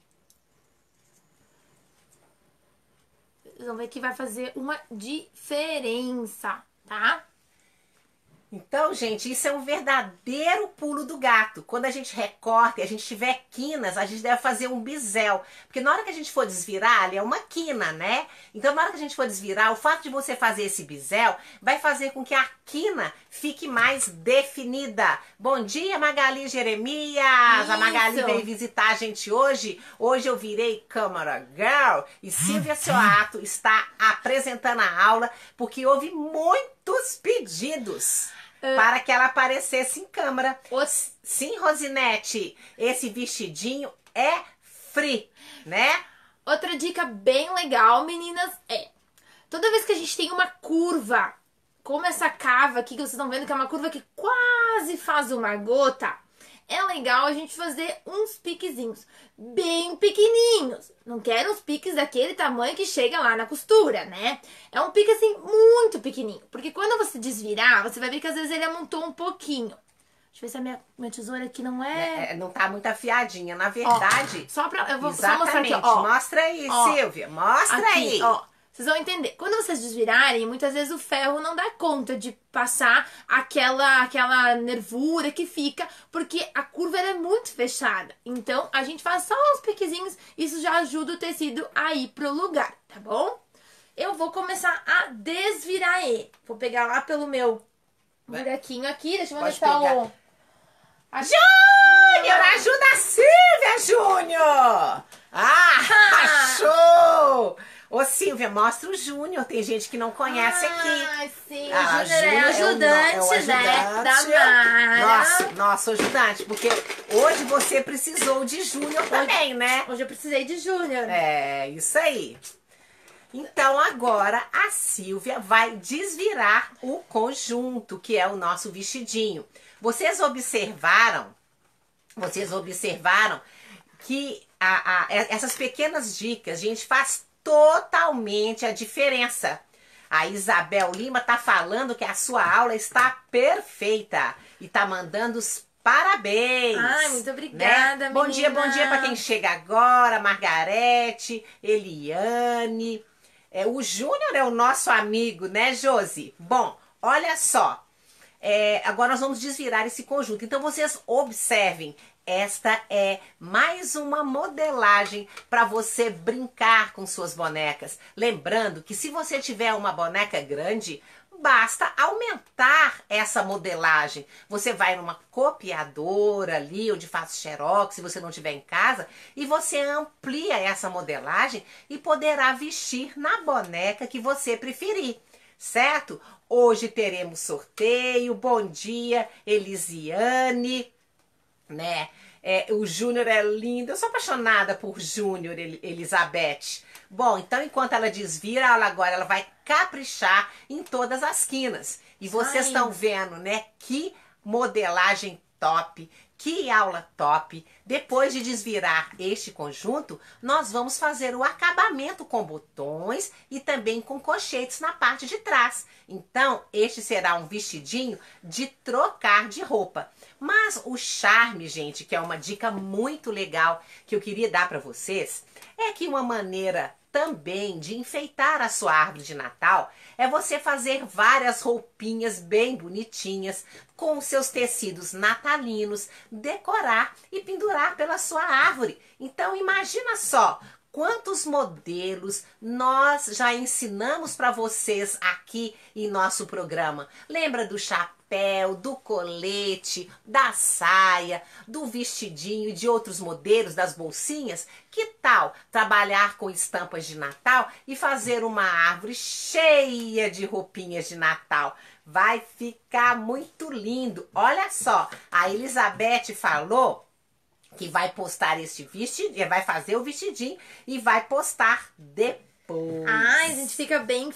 Vocês vão ver que vai fazer uma diferença, tá? Então, gente, isso é um verdadeiro pulo do gato. Quando a gente recorta e a gente tiver quinas, a gente deve fazer um bisel. Porque na hora que a gente for desvirar, ali é uma quina, né? Então, na hora que a gente for desvirar, o fato de você fazer esse bisel vai fazer com que a quina fique mais definida. Bom dia, Magali Jeremias! A Magali Isso. veio visitar a gente hoje. Hoje eu virei Câmara Girl e Silvia Cioato está apresentando a aula porque houve muitos pedidos. para que ela aparecesse em câmera. Os... Sim, Rosinete, esse vestidinho é free, né? Outra dica bem legal, meninas, é... Toda vez que a gente tem uma curva, como essa cava aqui, que vocês estão vendo que é uma curva que quase faz uma gota, é legal a gente fazer uns piquezinhos bem pequenininhos. Não quero uns piques daquele tamanho que chega lá na costura, né? É um pique assim muito pequenininho, porque quando você desvirar, você vai ver que às vezes ele amontou um pouquinho. Deixa eu ver se a minha, minha tesoura aqui não é... é... Não tá muito afiadinha, na verdade. Ó, só pra... Eu vou exatamente. só mostrar aqui, ó. Mostra aí, ó, Silvia, mostra aqui, aí. Ó. Vocês vão entender. Quando vocês desvirarem, muitas vezes o ferro não dá conta de passar aquela, aquela nervura que fica, porque a curva ela é muito fechada. Então, a gente faz só uns piquezinhos, isso já ajuda o tecido a ir pro lugar, tá bom? Eu vou começar a desvirar ele. Vou pegar lá pelo meu buraquinho aqui, deixa eu ver onde tá o... A... Júnior, ajuda a Silvia, Júnior! Ah, show! Ô, Silvia, mostra o Júnior. Tem gente que não conhece ah, aqui. Sim, ah, o Júnior é ajudante, é o, é o ajudante, né? Da Mara. Nossa, nossa, ajudante. Porque hoje você precisou de Júnior também, né? Hoje eu precisei de Júnior. É, isso aí. Então, agora a Silvia vai desvirar o conjunto, que é o nosso vestidinho. Vocês observaram, vocês observaram que a, a, essas pequenas dicas, gente, faz totalmente a diferença. A Isabel Lima tá falando que a sua aula está perfeita e tá mandando os parabéns. Ai, muito obrigada, né? Bom dia, bom dia para quem chega agora, Margarete, Eliane. É, o Júnior é o nosso amigo, né, Josi? Bom, olha só. É, agora nós vamos desvirar esse conjunto. Então vocês observem, esta é mais uma modelagem para você brincar com suas bonecas. Lembrando que se você tiver uma boneca grande, basta aumentar essa modelagem. Você vai numa copiadora ali, onde faz xerox, se você não tiver em casa, e você amplia essa modelagem e poderá vestir na boneca que você preferir, certo? Hoje teremos sorteio. Bom dia, Elisiane, né? É, o Júnior é lindo. Eu sou apaixonada por Júnior, Elizabeth. Bom, então enquanto ela desvira, ela agora ela vai caprichar em todas as quinas. E vocês estão vendo, né? Que modelagem top, que aula top. Depois de desvirar este conjunto, nós vamos fazer o acabamento com botões e também com colchetes na parte de trás. Então, este será um vestidinho de trocar de roupa. Mas o charme, gente, que é uma dica muito legal que eu queria dar para vocês, é que uma maneira também de enfeitar a sua árvore de Natal é você fazer várias roupinhas bem bonitinhas com os seus tecidos natalinos, decorar e pendurar pela sua árvore. Então imagina só quantos modelos nós já ensinamos para vocês aqui em nosso programa. Lembra do chapéu, do colete, da saia, do vestidinho e de outros modelos, das bolsinhas? Que tal trabalhar com estampas de Natal e fazer uma árvore cheia de roupinhas de Natal? Vai ficar muito lindo. Olha só, a Elizabeth falou que vai postar este vestidinho, vai fazer o vestidinho e vai postar depois. Ai, a gente fica bem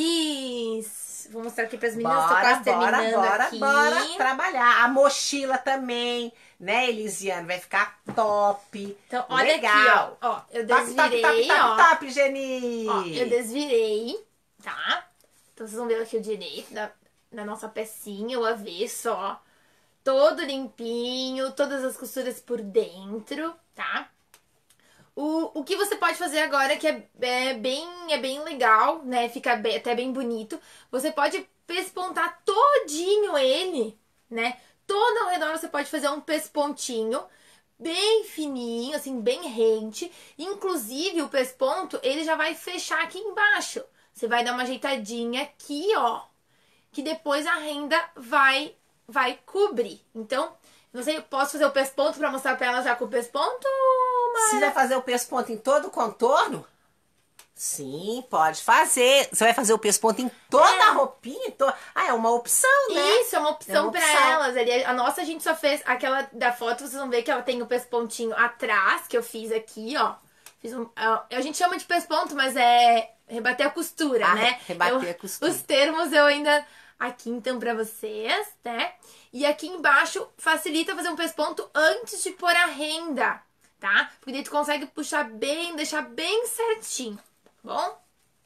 feliz. Vou mostrar aqui para as meninas, bora, tô quase bora, terminando bora, aqui. Bora trabalhar. A mochila também, né, Elisiane? Vai ficar top. Então, olha legal. Aqui, ó. ó. Eu desvirei, top, top, top, ó. top, top, Geni. Ó, eu desvirei, tá? Então, vocês vão ver aqui o direito da, da nossa pecinha, o avesso, ó. Todo limpinho, todas as costuras por dentro, tá? O, o que você pode fazer agora, que é, é, bem, é bem legal, né? Fica bem, até bem bonito. Você pode pespontar todinho ele, né? Todo ao redor você pode fazer um pespontinho bem fininho, assim, bem rente. Inclusive, o pesponto, ele já vai fechar aqui embaixo. Você vai dar uma ajeitadinha aqui, ó. Que depois a renda vai... vai cobrir. Então, não sei, posso fazer o pesponto pra mostrar pra ela já com o pesponto, Mara? Precisa fazer o pesponto em todo o contorno? Sim, pode fazer. Você vai fazer o pesponto em toda É. a roupinha? em to- Ah, é uma opção, né? Isso, é uma opção É uma pra opção. elas. Ali, a nossa a gente só fez aquela da foto, vocês vão ver que ela tem o pespontinho atrás, que eu fiz aqui, ó. Fiz um, a a gente chama de pesponto, mas é rebater a costura, Ah, né? rebater Eu- a costura. Os termos eu ainda aqui então pra vocês, né? E aqui embaixo facilita fazer um pesponto antes de pôr a renda, tá? Porque daí tu consegue puxar bem, deixar bem certinho, tá bom?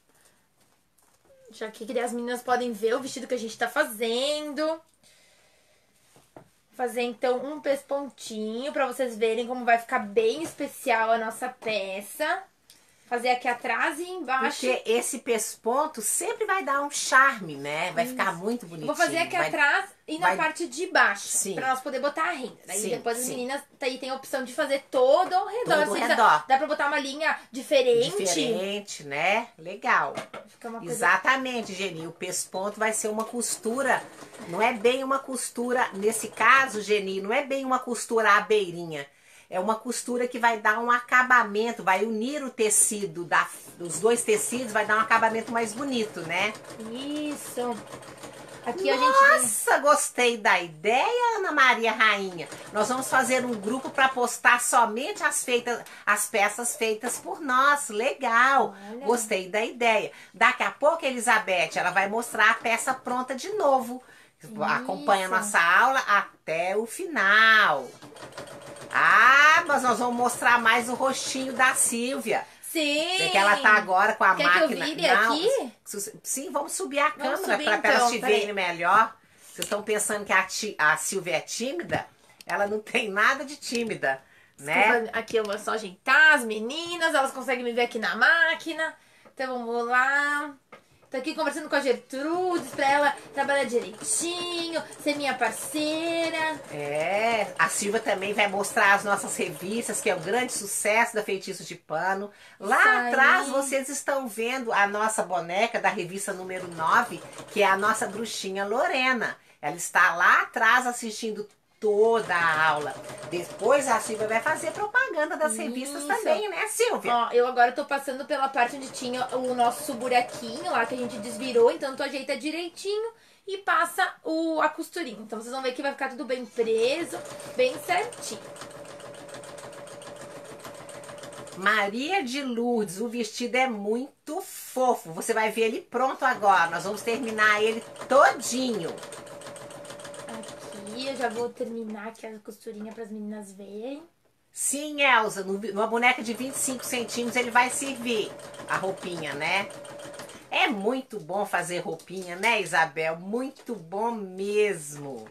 Já que as meninas podem ver o vestido que a gente tá fazendo. Fazer então um pespontinho pra vocês verem como vai ficar bem especial a nossa peça. Fazer aqui atrás e embaixo. Porque esse pesponto sempre vai dar um charme, né? Vai ficar muito Eu bonitinho. vou fazer aqui vai... atrás e na vai- parte de baixo. Sim. Pra nós poder botar a renda. Daí Sim, depois as sim. meninas aí tem a opção de fazer todo ao redor. Todo ao Se quiser, redor. Dá pra botar uma linha diferente. Diferente, né? Legal. Fica uma coisa... Exatamente, Geni. O pesponto vai ser uma costura. Não é bem uma costura, nesse caso, Geni, não é bem uma costura à beirinha. É uma costura que vai dar um acabamento, vai unir o tecido, da, os dois tecidos, vai dar um acabamento mais bonito, né? Isso. Aqui a gente... Nossa, gostei da ideia, Ana Maria Rainha. Nós vamos fazer um grupo para postar somente as, feitas, as peças feitas por nós. Legal. Olha. Gostei da ideia. Daqui a pouco, Elizabeth, ela vai mostrar a peça pronta de novo. Acompanha a Isso. nossa aula até o final. Ah, mas nós vamos mostrar mais o rostinho da Silvia. Sim. É que ela tá agora com a Quer que eu máquina. vire Não, aqui? su- Sim, vamos subir a Vamos câmera subir, para então, elas te peraí. verem melhor. Vocês estão pensando que a, ti- a Silvia é tímida? Ela não tem nada de tímida, né? Desculpa, aqui eu vou só ajeitar as meninas, elas conseguem me ver aqui na máquina. Então vamos lá. Tô aqui conversando com a Gertrudes pra ela trabalhar direitinho, ser minha parceira. É, a Silvia também vai mostrar as nossas revistas, que é o grande sucesso da Feitiço de Pano. Lá Isso aí. atrás vocês estão vendo a nossa boneca da revista número nove, que é a nossa bruxinha Lorena. Ela está lá atrás assistindo toda a aula. Depois a Silvia vai fazer propaganda das revistas Isso. também, né, Silvia? Ó, eu agora tô passando pela parte onde tinha o nosso buraquinho lá que a gente desvirou, então tu ajeita direitinho e passa o, a costurinha. Então vocês vão ver que vai ficar tudo bem preso, bem certinho. Maria de Lourdes, o vestido é muito fofo. Você vai ver ele pronto agora. Nós vamos terminar ele todinho. Aqui eu já vou terminar aqui a costurinha para as meninas verem. Sim, Elza, no- numa boneca de vinte e cinco centímetros ele vai servir a roupinha, né? É muito bom fazer roupinha, né, Isabel? Muito bom mesmo.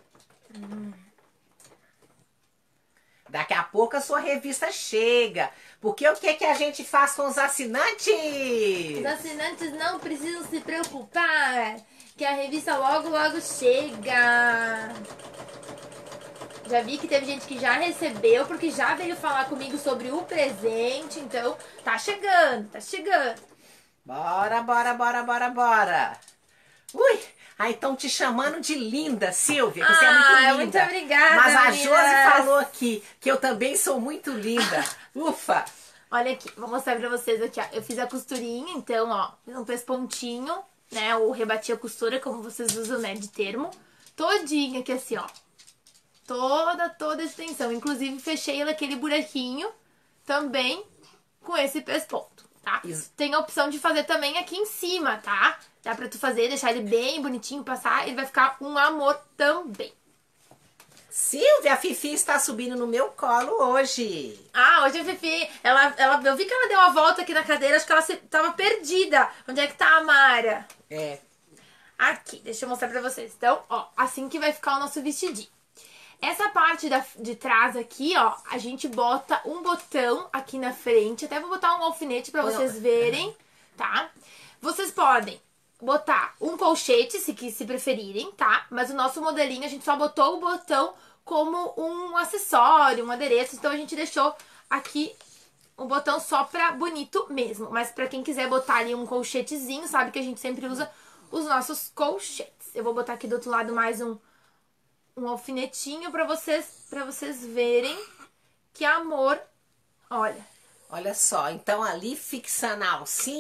Daqui a pouco a sua revista chega. Porque o que, que a gente faz com os assinantes? Os assinantes não precisam se preocupar, que a revista logo, logo chega. Já vi que teve gente que já recebeu, porque já veio falar comigo sobre o presente. Então, tá chegando, tá chegando. Bora, bora, bora, bora, bora. Ui, aí estão te chamando de linda, Silvia, que você é muito Ah, linda. muito obrigada, Mas a meninas. Josi falou aqui que eu também sou muito linda. Ufa. Olha aqui, vou mostrar pra vocês aqui, ó. Eu fiz a costurinha, então, ó, fiz um pespontinho, né? Ou rebati a costura, como vocês usam, né, de termo. Todinha aqui assim, ó. Toda, toda a extensão. Inclusive, fechei ela aquele buraquinho também com esse pesponto, tá? Isso. Tem a opção de fazer também aqui em cima, tá? Dá pra tu fazer, deixar ele bem bonitinho, passar, ele vai ficar um amor também. Silvia, a Fifi está subindo no meu colo hoje. Ah, hoje a Fifi, ela, ela, eu vi que ela deu uma volta aqui na cadeira, acho que ela se, tava perdida. Onde é que tá a Mara? É. Aqui, deixa eu mostrar pra vocês. Então, ó, assim que vai ficar o nosso vestidinho. Essa parte da, de trás aqui, ó, a gente bota um botão aqui na frente. Até vou botar um alfinete pra vocês verem, tá? Vocês podem botar um colchete, se, que- se preferirem, tá? Mas o nosso modelinho, a gente só botou o botão como um acessório, um adereço. Então, a gente deixou aqui um botão só pra bonito mesmo. Mas pra quem quiser botar ali um colchetezinho, sabe que a gente sempre usa os nossos colchetes. Eu vou botar aqui do outro lado mais um, um alfinetinho pra vocês, pra vocês verem que amor, olha. Olha só, então ali fixando a alcinha,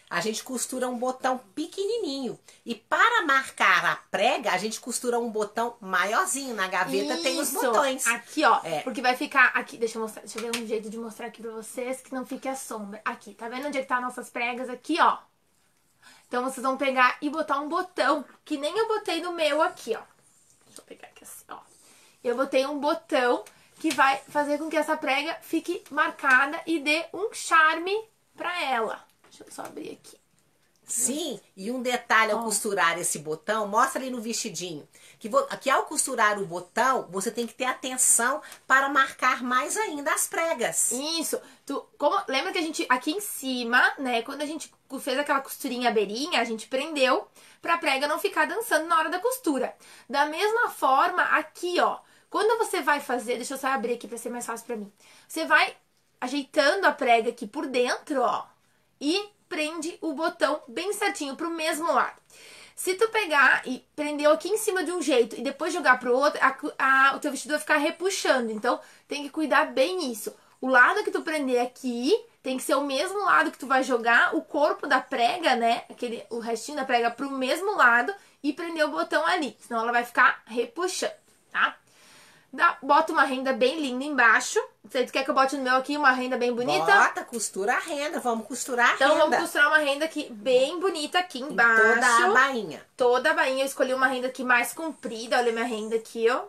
a gente costura um botão pequenininho. E para marcar a prega, a gente costura um botão maiorzinho. Na gaveta Isso. tem os botões. Aqui, ó. É. Porque vai ficar aqui. Deixa eu mostrar. Deixa eu ver um jeito de mostrar aqui pra vocês que não fique a sombra. Aqui, tá vendo onde é que tá nossas pregas? Aqui, ó. Então vocês vão pegar e botar um botão, que nem eu botei no meu aqui, ó. Deixa eu pegar aqui assim, ó. Eu botei um botão que vai fazer com que essa prega fique marcada e dê um charme pra ela. Deixa eu só abrir aqui. Sim, e um detalhe ao Ó. costurar esse botão, mostra ali no vestidinho, que, vo- que ao costurar o botão, você tem que ter atenção para marcar mais ainda as pregas. Isso. Tu, como, lembra que a gente, aqui em cima, né, quando a gente fez aquela costurinha beirinha, a gente prendeu pra prega não ficar dançando na hora da costura. Da mesma forma, aqui, ó, quando você vai fazer, deixa eu só abrir aqui pra ser mais fácil pra mim. Você vai ajeitando a prega aqui por dentro, ó, e prende o botão bem certinho pro mesmo lado. Se tu pegar e prendeu aqui em cima de um jeito e depois jogar pro outro, a, a, o teu vestido vai ficar repuxando. Então, tem que cuidar bem isso. O lado que tu prender aqui tem que ser o mesmo lado que tu vai jogar o corpo da prega, né? Aquele, o restinho da prega pro mesmo lado e prender o botão ali. Senão ela vai ficar repuxando, tá? Dá, bota uma renda bem linda embaixo. Você quer que eu bote no meu aqui uma renda bem bonita? Bota, costura a renda, vamos costurar a Então renda. vamos costurar uma renda aqui bem bonita aqui Em embaixo. toda a bainha. Toda a bainha. Eu escolhi uma renda aqui mais comprida. Olha minha renda aqui, ó.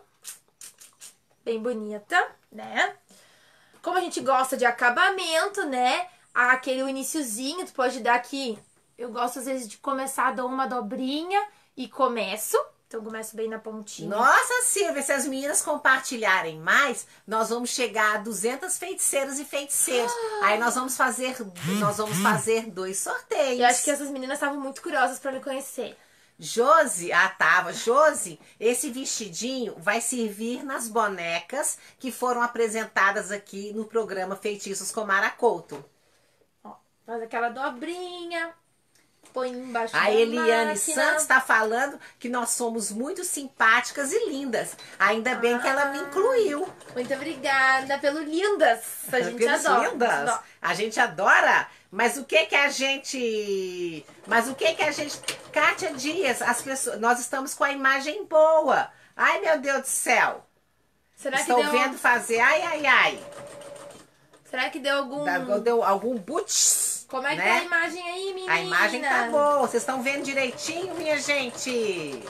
Bem bonita, né? Como a gente gosta de acabamento, né? Aquele iniciozinho, tu pode dar aqui. Eu gosto às vezes de começar, dou uma dobrinha e começo. Então, eu começo bem na pontinha. Nossa, Silvia, se as meninas compartilharem mais, nós vamos chegar a duzentas feiticeiras e feiticeiros. Aí nós vamos fazer, nós vamos fazer dois sorteios. Eu acho que essas meninas estavam muito curiosas pra me conhecer. Josi, ah, tava. Josi, esse vestidinho vai servir nas bonecas que foram apresentadas aqui no programa Feitiços com Mara Couto. Ó, faz aquela dobrinha. Põe embaixo A da Eliane máquina. Santos está falando que nós somos muito simpáticas e lindas. Ainda bem que ela me incluiu. Muito obrigada pelo lindas. A gente Pelos adora. lindas. Ó, A gente adora. Mas o que que a gente... Mas o que que a gente... Kátia Dias, as pessoas... nós estamos com a imagem boa. Ai, meu Deus do céu. Será que Estou deu, vendo fazer ai, ai, ai. será que deu algum... Deu, deu algum boots. Como é que né? tá a imagem aí, menina? A imagem tá boa. Vocês estão vendo direitinho, minha gente?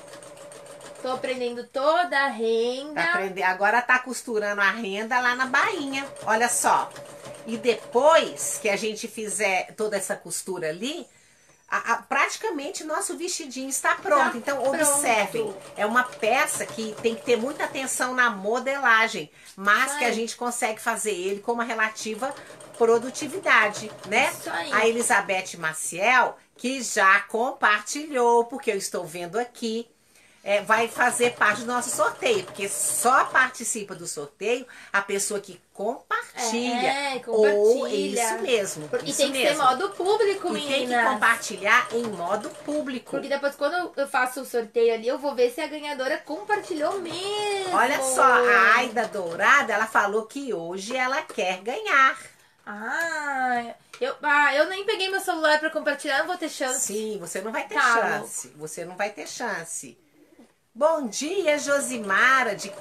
Tô prendendo toda a renda. Tá prende- Agora tá costurando a renda lá na bainha. Olha só. E depois que a gente fizer toda essa costura ali, a- a- praticamente nosso vestidinho está pronto. Tá Então, pronto. observem. É uma peça que tem que ter muita atenção na modelagem. Mas que a Ai. gente consegue fazer ele com uma relativa produtividade, né? Isso aí. A Elizabeth Maciel, que já compartilhou, porque eu estou vendo aqui, é, vai fazer parte do nosso sorteio, porque só participa do sorteio a pessoa que compartilha. É, compartilha. Ou isso mesmo. E isso tem que mesmo. ser modo público, E meninas. tem que compartilhar em modo público. Porque depois, quando eu faço o sorteio ali, eu vou ver se a ganhadora compartilhou mesmo. Olha só, a Aida Dourada, ela falou que hoje ela quer ganhar. Ah, eu, ah, eu nem peguei meu celular pra compartilhar, não vou ter chance. Sim, você não vai ter Tá, chance. Você não vai ter chance. Bom dia, Josimara, de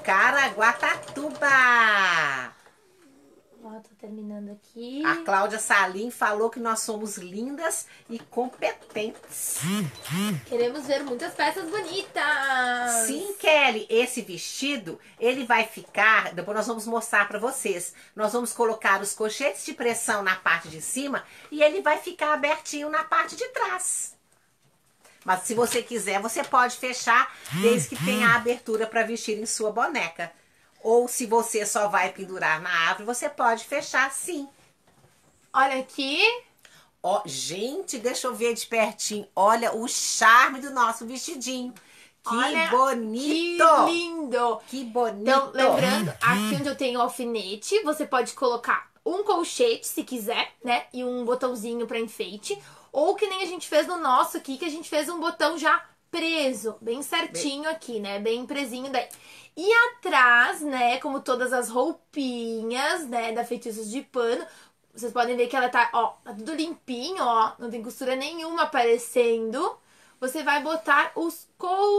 Caraguatatuba. Ó, tô terminando aqui. A Cláudia Salim falou que nós somos lindas e competentes. Queremos ver muitas peças bonitas. Sim, Kelly, esse vestido, ele vai ficar, depois nós vamos mostrar pra vocês. Nós vamos colocar os colchetes de pressão na parte de cima e ele vai ficar abertinho na parte de trás. Mas se você quiser, você pode fechar, desde que tenha a abertura para vestir em sua boneca. Ou se você só vai pendurar na árvore, você pode fechar sim. Olha aqui. Ó, gente, deixa eu ver de pertinho. Olha o charme do nosso vestidinho. Que Olha bonito! Que lindo. Que bonito! Então, lembrando, aqui onde eu tenho o alfinete, você pode colocar um colchete, se quiser, né? E um botãozinho pra enfeite. Ou que nem a gente fez no nosso aqui, que a gente fez um botão já preso, bem certinho aqui, né? Bem presinho daí. E atrás, né, como todas as roupinhas, né, da Feitiços de Pano, vocês podem ver que ela tá, ó, tá tudo limpinho, ó. Não tem costura nenhuma aparecendo. Você vai botar os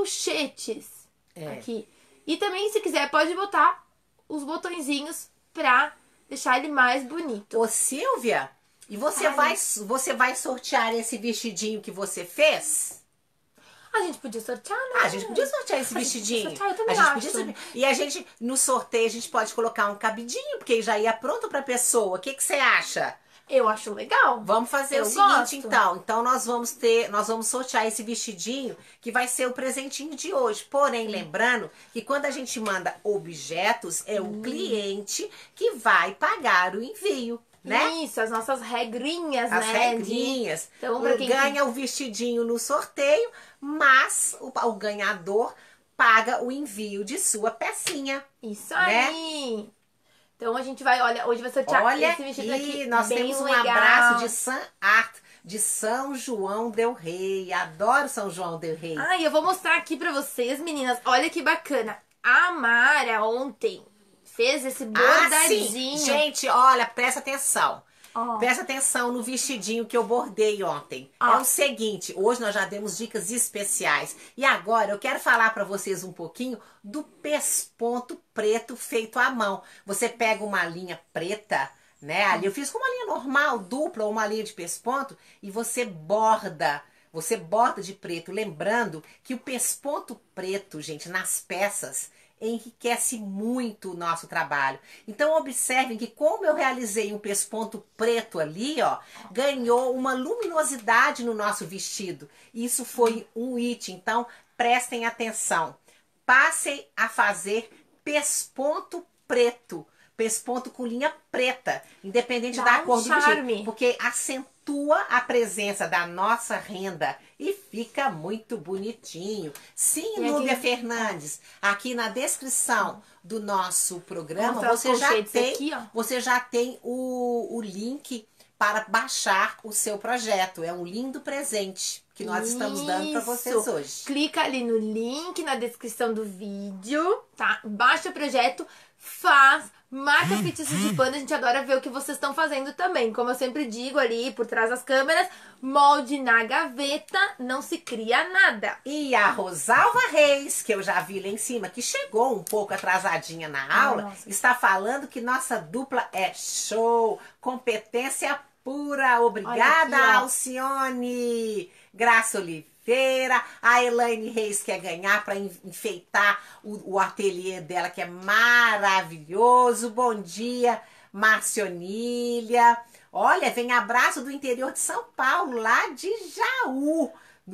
colchetes É. aqui. E também, se quiser, pode botar os botõezinhos pra deixar ele mais bonito. Ô, Silvia, e você Ai. vai, você vai sortear esse vestidinho que você fez? A gente podia sortear, né? Ah, a gente podia sortear esse A gente podia vestidinho. sortear, eu também a gente acho. podia sortear. E a gente, no sorteio, a gente pode colocar um cabidinho, porque já ia pronto pra pessoa. O que, que você acha? Eu acho legal. Vamos fazer Eu o seguinte, gosto. então. Então, nós vamos ter, nós vamos sortear esse vestidinho, que vai ser o presentinho de hoje. Porém, lembrando que quando a gente manda objetos, é o cliente que vai pagar o envio, né? Isso, as nossas regrinhas, As né? regrinhas. De... Então, pra quem Ganha o vestidinho no sorteio, mas o, o ganhador paga o envio de sua pecinha. Isso né? aí. Então a gente vai, olha, hoje vai sortear Olha esse vestido aqui, aqui. nós bem temos um legal. abraço de San Art, de São João del Rei. Adoro São João del Rei. Ai, eu vou mostrar aqui pra vocês, meninas. Olha que bacana. A Mara ontem fez esse bordadinho. Ah, sim. Gente, olha, presta atenção. Ó. Presta atenção no vestidinho que eu bordei ontem. Ó. É o seguinte, hoje nós já demos dicas especiais. E agora eu quero falar para vocês um pouquinho do pesponto preto feito à mão. Você pega uma linha preta, né? Ali eu fiz com uma linha normal, dupla ou uma linha de pesponto, e você borda. Você borda de preto. Lembrando que o pesponto preto, gente, nas peças, enriquece muito o nosso trabalho. Então observem que como eu realizei um pesponto preto ali, ó, ganhou uma luminosidade no nosso vestido. Isso foi um hit, então prestem atenção. Passem a fazer pesponto preto, pesponto com linha preta, independente Dá da um cor do charme. vestido, porque acentua a presença da nossa renda e fica muito bonitinho. Sim, E Núbia aqui- Fernandes, aqui na descrição do nosso programa, Vou mostrar os você já colchetes tem, aqui, ó. você já tem o, o link para baixar o seu projeto. É um lindo presente que nós estamos dando para vocês Isso. hoje. Clica ali no link na descrição do vídeo, tá? Baixa o projeto, faz, marca feitiços de pano. A gente adora ver o que vocês estão fazendo também. Como eu sempre digo ali por trás das câmeras, molde na gaveta, não se cria nada. E a Rosalva Reis, que eu já vi lá em cima, que chegou um pouco atrasadinha na aula, nossa. está falando que nossa dupla é show, competência pura. Obrigada, Olha aqui, ó. Alcione. Graça Oliveira. A Elaine Reis quer ganhar para enfeitar o, o ateliê dela, que é maravilhoso. Bom dia, Marcionília. Olha, vem abraço do interior de São Paulo, lá de Jaú.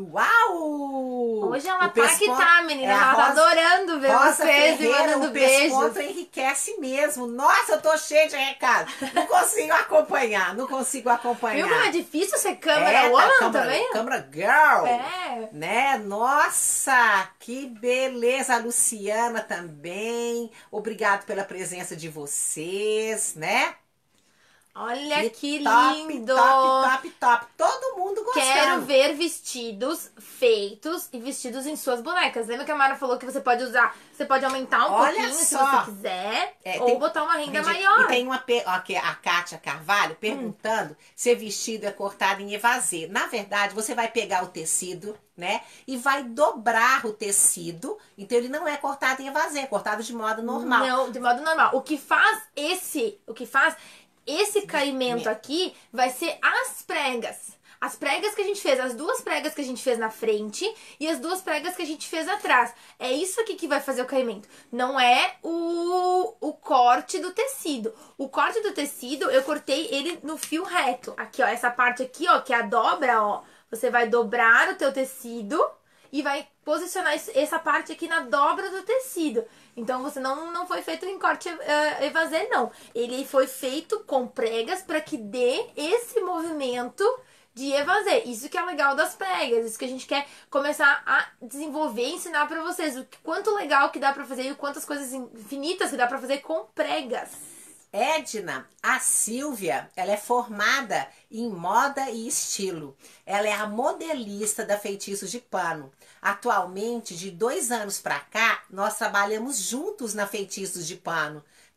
Uau! Hoje ela O tá que pesponto- tá, menina. é a ela tá Rosa- adorando ver Rosa vocês e Ferreira, mandando o beijos. pesponto enriquece mesmo. Nossa, eu tô cheia de recado. Não consigo acompanhar, não consigo acompanhar. Viu como é difícil ser câmera É, tá, woman câmera, também? câmera girl. É. Né? Nossa, que beleza. A Luciana também. Obrigado pela presença de vocês, né? Olha que top, lindo. top, top, top. Todo mundo gostando. Quero ver vestidos feitos e vestidos em suas bonecas. Lembra que a Mara falou que você pode usar, você pode aumentar um Olha pouquinho se só. você quiser, É, ou tem- botar uma renda Entendi. maior. E tem uma, pe- ó, aqui, a Kátia Carvalho perguntando Hum. se o vestido é cortado em evasê. Na verdade, você vai pegar o tecido, né? E vai dobrar o tecido. Então, ele não é cortado em evasê, é cortado de modo normal. Não, de modo normal. O que faz esse, o que faz esse caimento aqui vai ser as pregas. As pregas que a gente fez, as duas pregas que a gente fez na frente e as duas pregas que a gente fez atrás. É isso aqui que vai fazer o caimento. Não é o, o corte do tecido. O corte do tecido, eu cortei ele no fio reto. Aqui, ó, essa parte aqui, ó, que é a dobra, ó. Você vai dobrar o teu tecido e vai posicionar esse- essa parte aqui na dobra do tecido. Então, você não, não foi feito em corte uh, evasê, não. Ele foi feito com pregas para que dê esse movimento de evasê. Isso que é legal das pregas. Isso que a gente quer começar a desenvolver e ensinar para vocês. O que- quanto legal que dá para fazer e quantas coisas infinitas que dá para fazer com pregas. Edna, a Silvia, ela é formada em moda e estilo. Ela é a modelista da Feitiços de Pano. Atualmente, de dois anos para cá, nós trabalhamos juntos na Feitiços de Pano,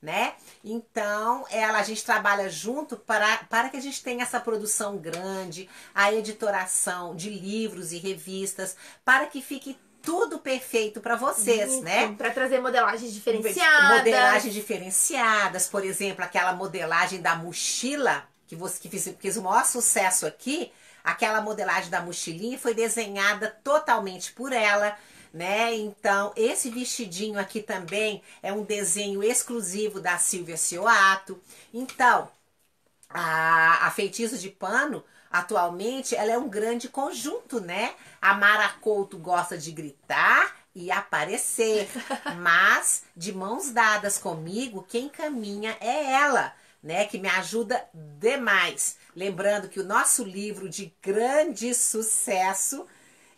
né? Então, ela, a gente trabalha junto para, para que a gente tenha essa produção grande, a editoração de livros e revistas, para que fique tudo perfeito para vocês, Isso, né? para trazer modelagens diferenciadas. Modelagens diferenciadas, por exemplo, aquela modelagem da mochila, que, você, que fez, fez o maior sucesso aqui, aquela modelagem da mochilinha foi desenhada totalmente por ela, né? Então, esse vestidinho aqui também é um desenho exclusivo da Silvia Cioato. Então, a, a Feitiço de Pano, atualmente, ela é um grande conjunto, né? A Mara Couto gosta de gritar e aparecer, mas de mãos dadas comigo, quem caminha é ela, né? Que me ajuda demais. Lembrando que o nosso livro de grande sucesso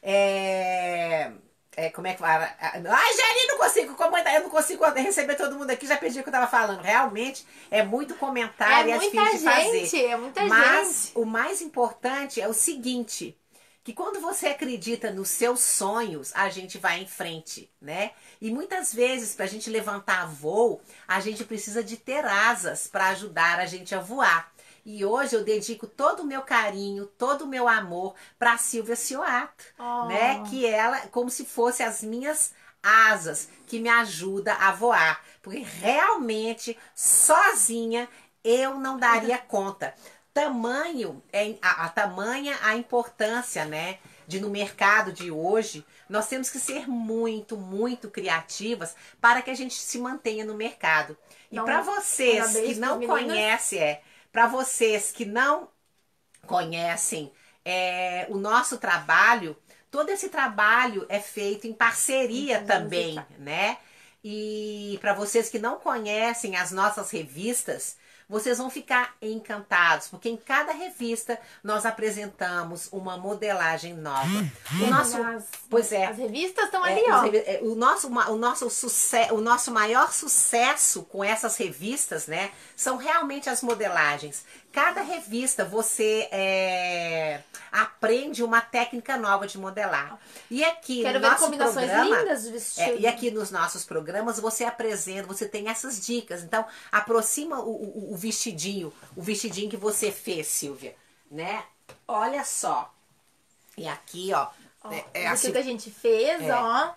é... É, como é que fala? Ai, Jeri, não consigo comentar, eu não consigo receber todo mundo aqui, já perdi o que eu tava falando. Realmente é muito comentário, é, é difícil de fazer. Gente, é muita Mas gente. o mais importante é o seguinte, que quando você acredita nos seus sonhos, a gente vai em frente, né? E muitas vezes, pra gente levantar voo, a gente precisa de ter asas para ajudar a gente a voar. E hoje eu dedico todo o meu carinho, todo o meu amor para Silvia Cioato, Oh. né? Que ela, como se fosse as minhas asas, que me ajuda a voar. Porque realmente, sozinha, eu não daria conta. Tamanho, é, a, a tamanha a importância, né? De no mercado de hoje, nós temos que ser muito, muito criativas para que a gente se mantenha no mercado. E para vocês que não conhecem, é... Para vocês que não conhecem é, o nosso trabalho, todo esse trabalho é feito em parceria também, né? E para vocês que não conhecem as nossas revistas, vocês vão ficar encantados, porque em cada revista nós apresentamos uma modelagem nova. O nosso, as, pois é, as revistas estão é, ali, ó. O nosso, o nosso sucesso, o nosso maior sucesso com essas revistas, né, são realmente as modelagens. Cada revista você é, aprende uma técnica nova de modelar. E aqui Quero no ver nosso combinações programa, lindas de vestido. É, e aqui nos nossos programas você apresenta, você tem essas dicas. Então, aproxima o, o, o vestidinho, o vestidinho que você fez, Silvia, né? Olha só. E aqui, ó. ó é, é o assim, que a gente fez, é. ó.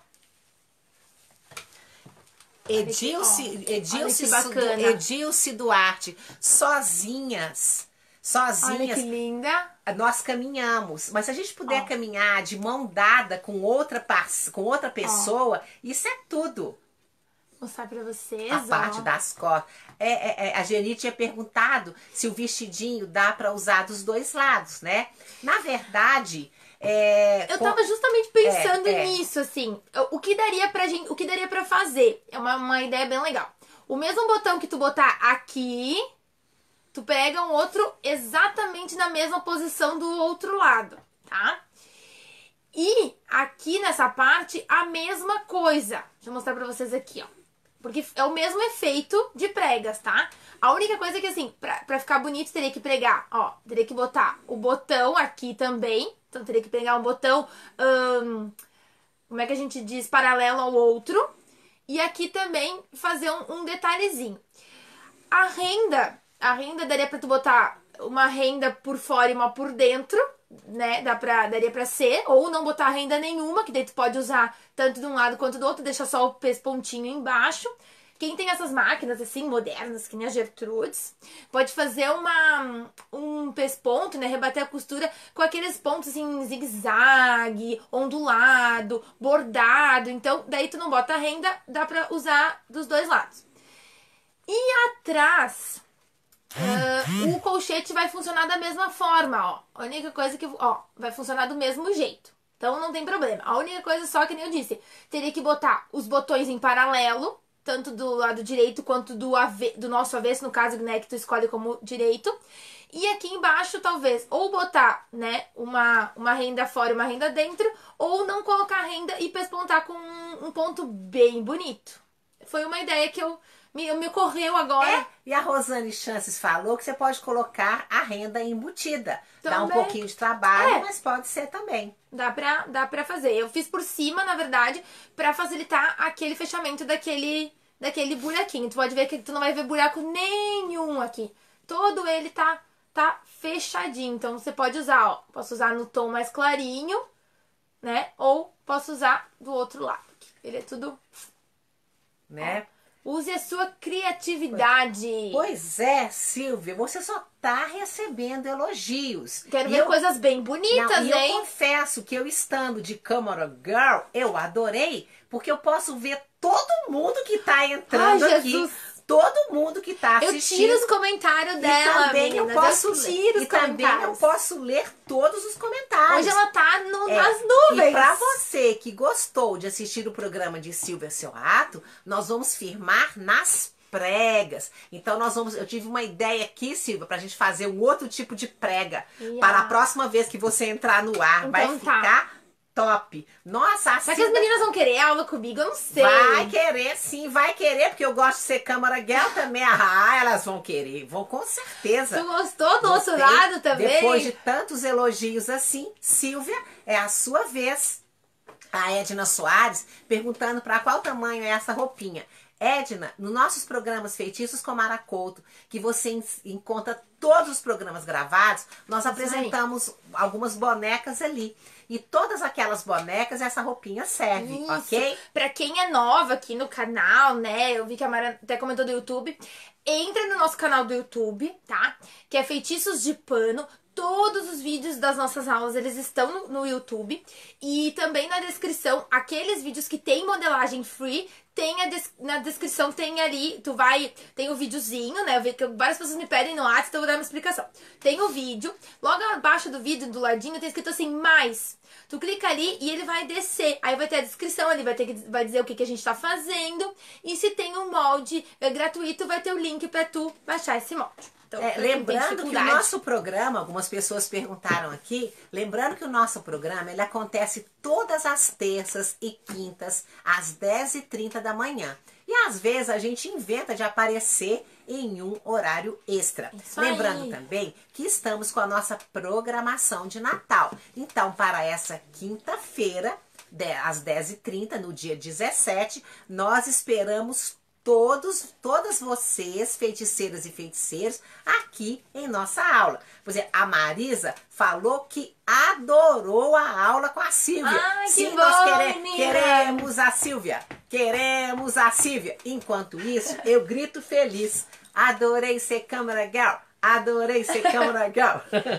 Edilce, Edilce, bacana. Edilce Duarte, sozinhas, sozinhas. Olha que linda. Nós caminhamos, mas se a gente puder Ó. caminhar de mão dada com outra, com outra pessoa, ó. Isso é tudo. Vou mostrar pra vocês, A ó. parte das costas. É, é, é, a Geni tinha perguntado se o vestidinho dá para usar dos dois lados, né? Na verdade... É, eu tava justamente pensando é, é. nisso, assim, o que daria pra gente, o que daria pra fazer, é uma, uma ideia bem legal. O mesmo botão que tu botar aqui, tu pega um outro exatamente na mesma posição do outro lado, tá? E aqui nessa parte, a mesma coisa. Deixa eu mostrar pra vocês aqui, ó. Porque é o mesmo efeito de pregas, tá? A única coisa é que, assim, pra, pra ficar bonito, teria que pregar, ó, teria que botar o botão aqui também. Então, teria que pegar um botão, hum, como é que a gente diz, paralelo ao outro. E aqui também fazer um, um detalhezinho. A renda, a renda daria pra tu botar uma renda por fora e uma por dentro, né? Dá pra, daria pra ser. Ou não botar renda nenhuma, que daí tu pode usar tanto de um lado quanto do outro, deixa só o pespontinho embaixo. Quem tem essas máquinas, assim, modernas, que nem a Gertrudes, pode fazer uma, um pesponto, né? Rebater a costura com aqueles pontos, assim, zigue-zague, ondulado, bordado. Então, daí tu não bota a renda, dá pra usar dos dois lados. E atrás, uh, o colchete vai funcionar da mesma forma, ó. A única coisa que, ó, vai funcionar do mesmo jeito. Então, não tem problema. A única coisa só, que nem eu disse, teria que botar os botões em paralelo, tanto do lado direito quanto do, ave do nosso avesso, no caso, né, que tu escolhe como direito. E aqui embaixo, talvez, ou botar, né, uma, uma renda fora e uma renda dentro, ou não colocar renda e pespontar com um, um ponto bem bonito. Foi uma ideia que eu me, me ocorreu agora. É, e a Rosane Chances falou que você pode colocar a renda embutida. Também. Dá um pouquinho de trabalho, É. mas pode ser também. Dá pra, dá pra fazer. Eu fiz por cima, na verdade, pra facilitar aquele fechamento daquele, daquele buraquinho. Tu pode ver que tu não vai ver buraco nenhum aqui. Todo ele tá, tá fechadinho. Então, você pode usar, ó. Posso usar no tom mais clarinho, né? Ou posso usar do outro lado. Ele é tudo... Né? Ó. Use a sua criatividade. Pois é, Silvia, você só tá recebendo elogios. Quero E ver eu... coisas bem bonitas, Não, e hein? eu confesso que eu estando de Camera Girl, eu adorei, porque eu posso ver todo mundo que tá entrando Ai, aqui. Jesus. Todo mundo que tá assistindo. Eu tiro os comentários dela, e também meninas. eu posso eu tiro os e também eu comentários. posso ler todos os comentários. Hoje ela tá no, É, nas nuvens. E pra você que gostou de assistir o programa de Silvia Seu Ato, nós vamos firmar nas pregas. Então nós vamos, eu tive uma ideia aqui, Silvia, pra gente fazer um outro tipo de prega. Yeah. Para a próxima vez que você entrar no ar, Então vai tá. ficar top. Nossa, Será assim. que as meninas vão querer aula comigo? Eu não sei. Vai querer, sim, vai querer, porque eu gosto de ser câmara girl também. Ah, elas vão querer, vão com certeza. Tu gostou do Gostei. outro lado também? Depois de tantos elogios assim, Silvia, é a sua vez. A Edna Soares perguntando para qual tamanho é essa roupinha. Edna, nos nossos programas Feitiços com Mara Couto, que você en- encontra todos os programas gravados, nós apresentamos algumas bonecas ali. E todas aquelas bonecas, essa roupinha serve, Isso. ok? Pra quem é nova aqui no canal, né? Eu vi que a Mara até comentou do YouTube. Entra no nosso canal do YouTube, tá? Que é Feitiços de Pano. Todos os vídeos das nossas aulas, eles estão no, no YouTube. E também na descrição, aqueles vídeos que tem modelagem free, tem a des- na descrição tem ali, tu vai, tem o videozinho, né? Eu vi que várias pessoas me pedem no WhatsApp, então eu vou dar uma explicação. Tem o vídeo, logo abaixo do vídeo, do ladinho, tem escrito assim, mais. Tu clica ali e ele vai descer. Aí vai ter a descrição ali, vai ter que vai dizer o que, que a gente tá fazendo. E se tem um molde é, gratuito, vai ter o link pra tu baixar esse molde. Então, É, pra quem tem lembrando que o dificuldade- nosso programa, algumas pessoas perguntaram aqui, lembrando que o nosso programa, ele acontece todas as terças e quintas, às dez e trinta da manhã. E às vezes a gente inventa de aparecer em um horário extra. Isso Lembrando aí. também que estamos com a nossa programação de Natal. Então, para essa quinta-feira, de- às dez e trinta, no dia dezessete, nós esperamos todos, todas vocês, feiticeiras e feiticeiros, aqui em nossa aula. Por exemplo, a Marisa falou que adorou a aula com a Silvia. Ai, que Sim, bom, nós quere- menina. queremos a Silvia. Queremos a Silvia. Enquanto isso, eu grito feliz. Adorei ser câmera girl. Adorei ser câmera girl.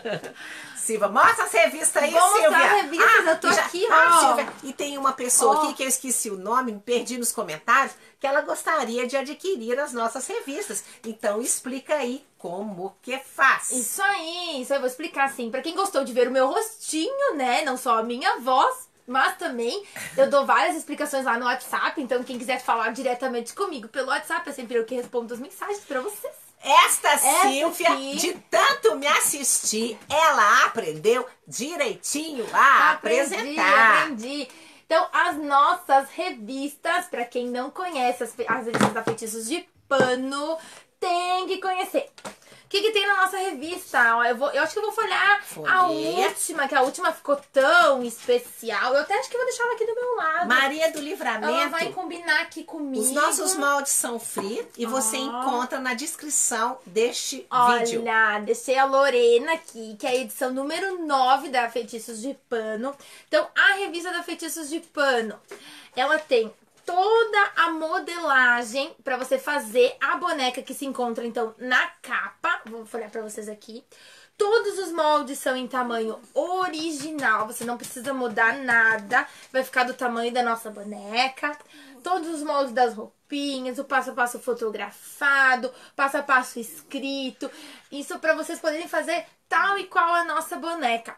Silvia, mostra as revistas aí, Vou mostrar Silvia. as revistas, eu tô e já- aqui, ah, ó. Silvia, e tem uma pessoa Ó. aqui que eu esqueci o nome, me perdi nos comentários, que ela gostaria de adquirir as nossas revistas. Então explica aí como que faz. Isso aí, isso aí eu vou explicar assim. Pra quem gostou de ver o meu rostinho, né? Não só a minha voz, mas também eu dou várias explicações lá no WhatsApp. Então, quem quiser falar diretamente comigo pelo WhatsApp, é sempre eu que respondo as mensagens pra vocês. Esta Silvia, aqui- de tanto me assistir, ela aprendeu direitinho a Aprendi, apresentar. aprendi. Então, as nossas revistas, pra quem não conhece as, fe- as revistas da Feitiços de Pano, tem que conhecer. O que, que tem na nossa revista? Ó, Eu, vou, eu acho que eu vou folhar a Folheia. última, que a última ficou tão especial. Eu até acho que vou deixar ela aqui do meu lado. Maria do Ela Livramento. vai combinar aqui comigo. Os nossos moldes são free e você Ó. encontra na descrição deste vídeo. Olha, deixei a Lorena aqui, que é a edição número nove da Feitiços de Pano. Então, a revista da Feitiços de Pano, ela tem toda a modelagem para você fazer a boneca que se encontra, então, na capa. Vou olhar para vocês aqui. Todos os moldes são em tamanho original, você não precisa mudar nada, vai ficar do tamanho da nossa boneca. Todos os moldes das roupinhas, o passo a passo fotografado, passo a passo escrito. Isso para vocês poderem fazer tal e qual a nossa boneca.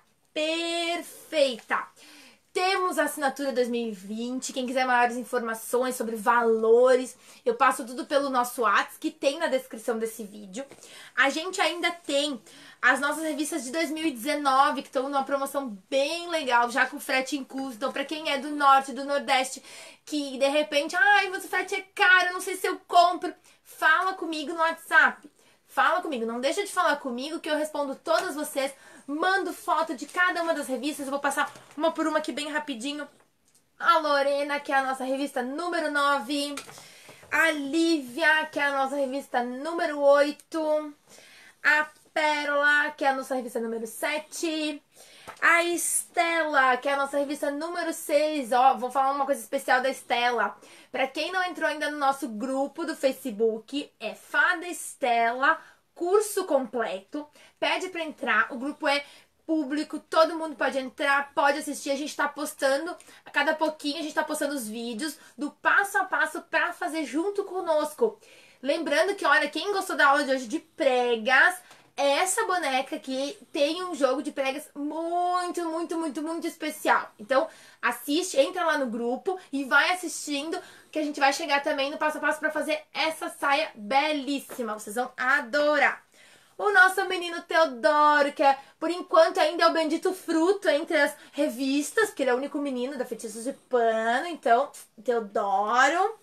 Perfeita! Temos a assinatura dois mil e vinte, quem quiser maiores informações sobre valores, eu passo tudo pelo nosso WhatsApp, que tem na descrição desse vídeo. A gente ainda tem as nossas revistas de dois mil e dezenove, que estão numa promoção bem legal, já com frete incluso. Então, pra quem é do norte, do nordeste, que de repente, ai, mas o frete é caro, eu não sei se eu compro, fala comigo no WhatsApp. Fala comigo, não deixa de falar comigo que eu respondo todas vocês. Mando foto de cada uma das revistas. Eu vou passar uma por uma aqui bem rapidinho. A Lorena, que é a nossa revista número nove. A Lívia, que é a nossa revista número oito. A Pérola, que é a nossa revista número sete. A Estela, que é a nossa revista número seis. Ó, vou falar uma coisa especial da Estela. Pra quem não entrou ainda no nosso grupo do Facebook, é Fada Estela, curso completo. Pede pra entrar, o grupo é público, todo mundo pode entrar, pode assistir. A gente tá postando, a cada pouquinho a gente tá postando os vídeos do passo a passo pra fazer junto conosco. Lembrando que, olha, quem gostou da aula de hoje de pregas, essa boneca aqui tem um jogo de pregas muito, muito, muito, muito especial. Então, assiste, entra lá no grupo e vai assistindo, que a gente vai chegar também no passo a passo pra fazer essa saia belíssima. Vocês vão adorar. O nosso menino Teodoro, que é, por enquanto ainda é o bendito fruto entre as revistas, porque ele é o único menino da Feitiços de Pano. Então, Teodoro.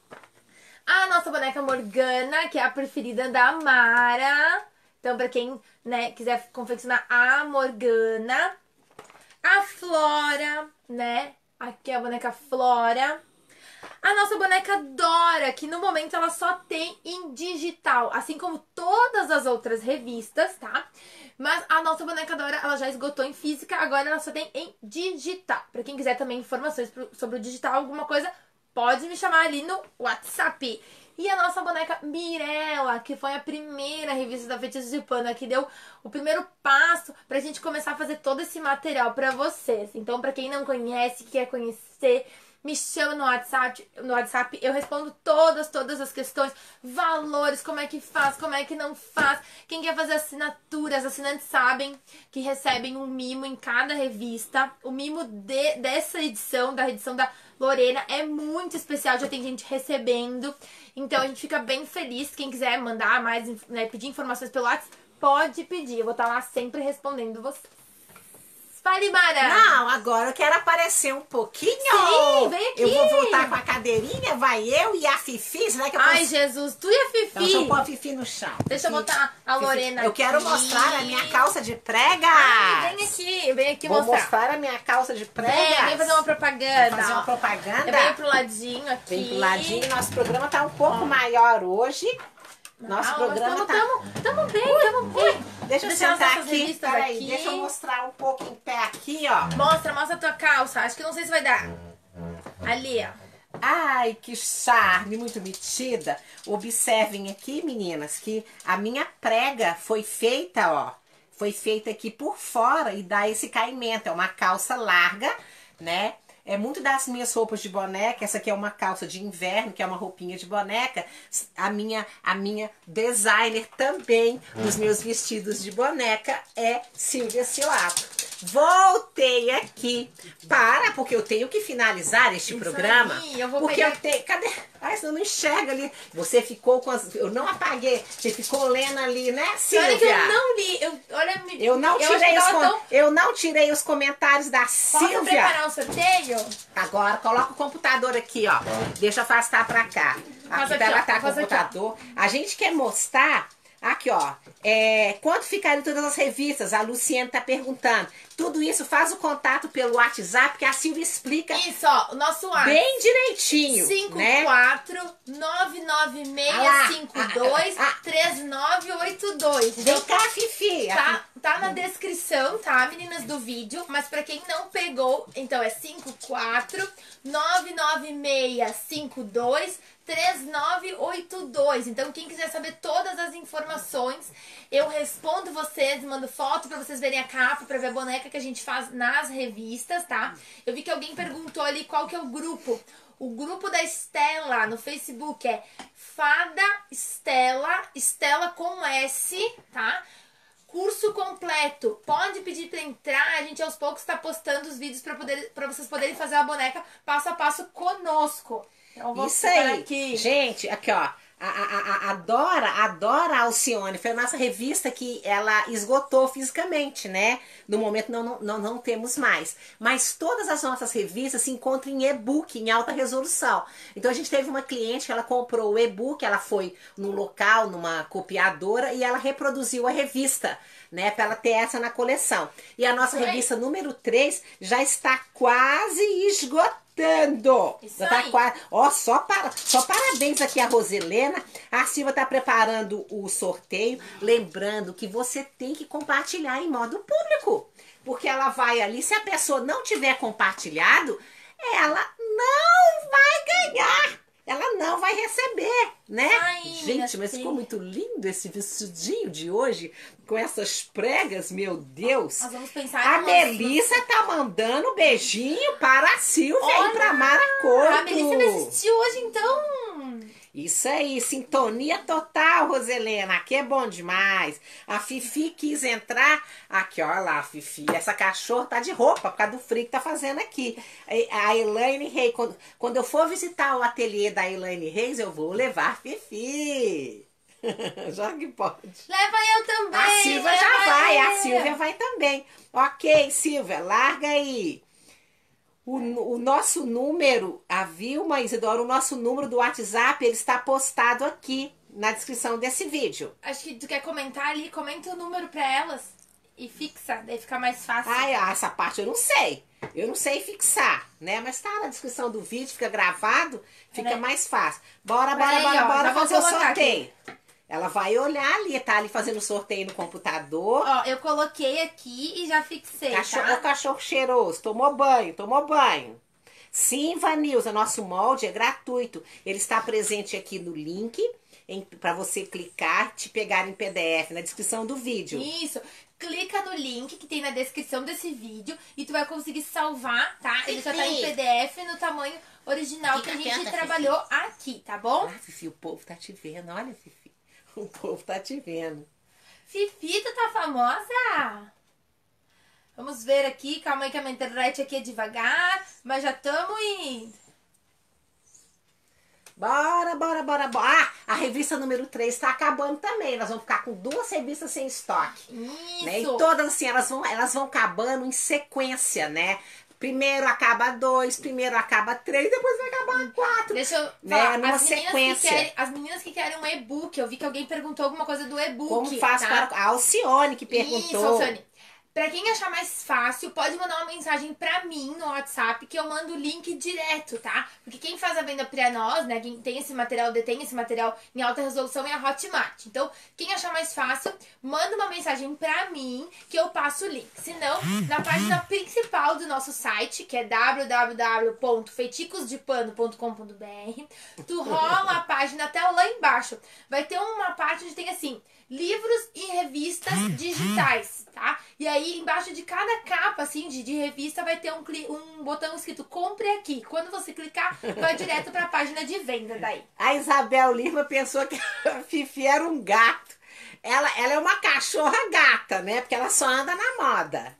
A nossa boneca Morgana, que é a preferida da Mara. Então, pra quem, né, quiser confeccionar a Morgana. A Flora, né? Aqui é a boneca Flora. A nossa boneca Dora, que no momento ela só tem em digital, assim como todas as outras revistas, tá? Mas a nossa boneca Dora, ela já esgotou em física, agora ela só tem em digital. Pra quem quiser também informações sobre o digital, alguma coisa, pode me chamar ali no WhatsApp. E a nossa boneca Mirella, que foi a primeira revista da Feitiços de Pano, que deu o primeiro passo pra gente começar a fazer todo esse material pra vocês. Então, pra quem não conhece, quer conhecer, me chama no WhatsApp, no WhatsApp, eu respondo todas, todas as questões, valores, como é que faz, como é que não faz. Quem quer fazer assinatura, as assinantes sabem que recebem um mimo em cada revista. O mimo de, dessa edição, da edição da Lorena, é muito especial, já tem gente recebendo. Então a gente fica bem feliz. Quem quiser mandar mais, né, pedir informações pelo WhatsApp, pode pedir. Eu vou estar lá sempre respondendo vocês. Fale, Mara! Não, agora eu quero aparecer um pouquinho. Sim, vem aqui. Eu vou voltar com a cadeirinha, vai eu e a Fifi. Será que eu Ai, posso... Jesus, tu e a Fifi. Então, deixa eu pôr a Fifi no chão. Deixa eu botar a Lorena Eu quero aqui. mostrar a minha calça de prega. Ai, vem aqui, vem aqui Vou mostrar. mostrar a minha calça de prega. Vem, vem fazer uma propaganda. Vou fazer uma propaganda. Eu venho pro ladinho aqui. Vem pro ladinho. Nosso programa tá um pouco maior hoje. Nosso Não, programa tamo, tá... tamo, tamo bem, tamo bem. Deixa eu Deixa as sentar nossas aqui. revistas Peraí, aqui. deixa eu mostrar um pouco em pé aqui, ó. Mostra, mostra a tua calça. Acho que não sei se vai dar. Ali, ó. Ai, que charme, muito metida. Observem aqui, meninas, que a minha prega foi feita, ó. Foi feita aqui por fora e dá esse caimento. É uma calça larga, né? É muito das minhas roupas de boneca. Essa aqui é uma calça de inverno, que é uma roupinha de boneca. A minha, a minha designer também dos meus vestidos de boneca é Silvia Cilato. Voltei aqui para, porque eu tenho que finalizar este Isso programa. aí, eu vou porque pegar... eu tenho... Cadê? Ai, você não enxerga ali. Você ficou com as... Eu não apaguei. Você ficou lendo ali, né, Silvia? Olha que eu não li. Eu, olha, Eu não, eu tirei os, com... tão... eu não tirei os comentários da Posso Silvia. preparar o sorteio? Agora, coloca o computador aqui, ó. Deixa eu afastar pra cá. Aqui aqui, ela ó, tá com o faz aqui, computador. A gente quer mostrar... Aqui, ó. É, quanto ficaram todas as revistas? A Luciana tá perguntando. Tudo isso faz o contato pelo WhatsApp, que a Silvia explica Isso, ó. O nosso WhatsApp. bem direitinho. cinco né? quatro nove nove seis cinco dois três nove oito dois. Vem cá, Fifi. Tá, tá na descrição, tá, meninas, do vídeo. Mas pra quem não pegou, então é cinco quatro nove nove seis cinco dois três nove oito dois. Então, quem quiser saber todas as informações, eu respondo vocês, mando foto pra vocês verem a capa, pra ver a boneca que a gente faz nas revistas, tá? Eu vi que alguém perguntou ali qual que é o grupo. O grupo da Estela no Facebook é Fada Estela, Estela com S, tá? Curso completo. Pode pedir pra entrar, a gente aos poucos tá postando os vídeos pra, poder, pra vocês poderem fazer a boneca passo a passo conosco. Então, vou Isso aí. aqui. Gente, aqui, ó. A, a, a Dora, a Dora Alcione foi a nossa revista que ela esgotou fisicamente, né? No momento não, não, não temos mais. Mas todas as nossas revistas se encontram em e-book, em alta resolução. Então a gente teve uma cliente que ela comprou o e-book, ela foi num local, numa copiadora, e ela reproduziu a revista, né? Para ela ter essa na coleção. E a nossa Oi. revista número três já está quase esgotada. batendo. Isso Já tá aí. quase. Ó, só, para, só parabéns aqui a Roselena. A Silvia tá preparando o sorteio. Lembrando que você tem que compartilhar em modo público. Porque ela vai ali, se a pessoa não tiver compartilhado, ela não vai ganhar. Ela não vai receber, né? Ai, Gente, mas ficou muito lindo esse vestidinho de hoje, com essas pregas, meu Deus. Nós vamos pensar A em Melissa tá mandando beijinho para a Silvia e para Mara Couto. A Melissa me assistiu hoje, então. Isso aí, sintonia total, Roselena. Aqui é bom demais. A Fifi quis entrar. Aqui, ó lá, Fifi. Essa cachorra tá de roupa por causa do frio que tá fazendo aqui. A Elaine Reis, quando, quando eu for visitar o ateliê da Elaine Reis, eu vou levar a Fifi. Já que pode. Leva eu também. A Silvia já vai, a Silvia vai também. Ok, Silvia, larga aí. O, o nosso número, a Vilma, Isidoro, o nosso número do WhatsApp, ele está postado aqui na descrição desse vídeo. Acho que tu quer comentar ali, comenta o número pra elas e fixa, daí fica mais fácil. Ai, ah, essa parte eu não sei. Eu não sei fixar, né? Mas tá na descrição do vídeo, fica gravado, fica Peraí. mais fácil. Bora, bora, Peraí, bora, ó, bora já vou fazer o colocar sorteio. Ela vai olhar ali, tá ali fazendo o sorteio no computador. Ó, eu coloquei aqui e já fixei, Cachorro, tá? ô cachorro cheiroso, tomou banho, tomou banho. Sim, Vanilza, nosso molde é gratuito. Ele está presente aqui no link para você clicar, te pegar em P D F na descrição do vídeo. Isso. Clica no link que tem na descrição desse vídeo e tu vai conseguir salvar, tá? Ele já tá em P D F no tamanho original Fica que a gente quieta, trabalhou aqui, tá bom? Ah, Fifi, o povo tá te vendo, olha, Fifi. O povo tá te vendo. Fifi, tu tá famosa? Vamos ver aqui, calma aí que a minha internet aqui é devagar, mas já estamos indo. Bora, bora, bora, bora. Ah, a revista número três tá acabando também. Nós vamos ficar com duas revistas sem estoque. Isso. Né? E todas assim, elas vão, elas vão acabando em sequência, né? Primeiro acaba dois, primeiro acaba três, depois vai acabar quatro. Deixa eu né? falar, Numa as meninas, sequência. que querem, as meninas que querem um e-book, eu vi que alguém perguntou alguma coisa do e-book. Como faz tá? para... A Alcione que Isso, perguntou. Alcione. Pra quem achar mais fácil, pode mandar uma mensagem pra mim no WhatsApp que eu mando o link direto, tá? Porque quem faz a venda pra nós, né, quem tem esse material, detém esse material em alta resolução é a Hotmart. Então, quem achar mais fácil, manda uma mensagem pra mim que eu passo o link. Se não, na página principal do nosso site, que é w w w ponto feiticos de pano ponto com ponto b r, tu rola a página até lá embaixo. Vai ter uma parte onde tem assim, livros e revistas digitais, tá? E aí, embaixo de cada capa, assim, de, de revista, vai ter um, um botão escrito Compre Aqui. Quando você clicar, vai direto pra página de venda daí. A Isabel Lima pensou que a Fifi era um gato. Ela, ela é uma cachorra gata, né? Porque ela só anda na moda.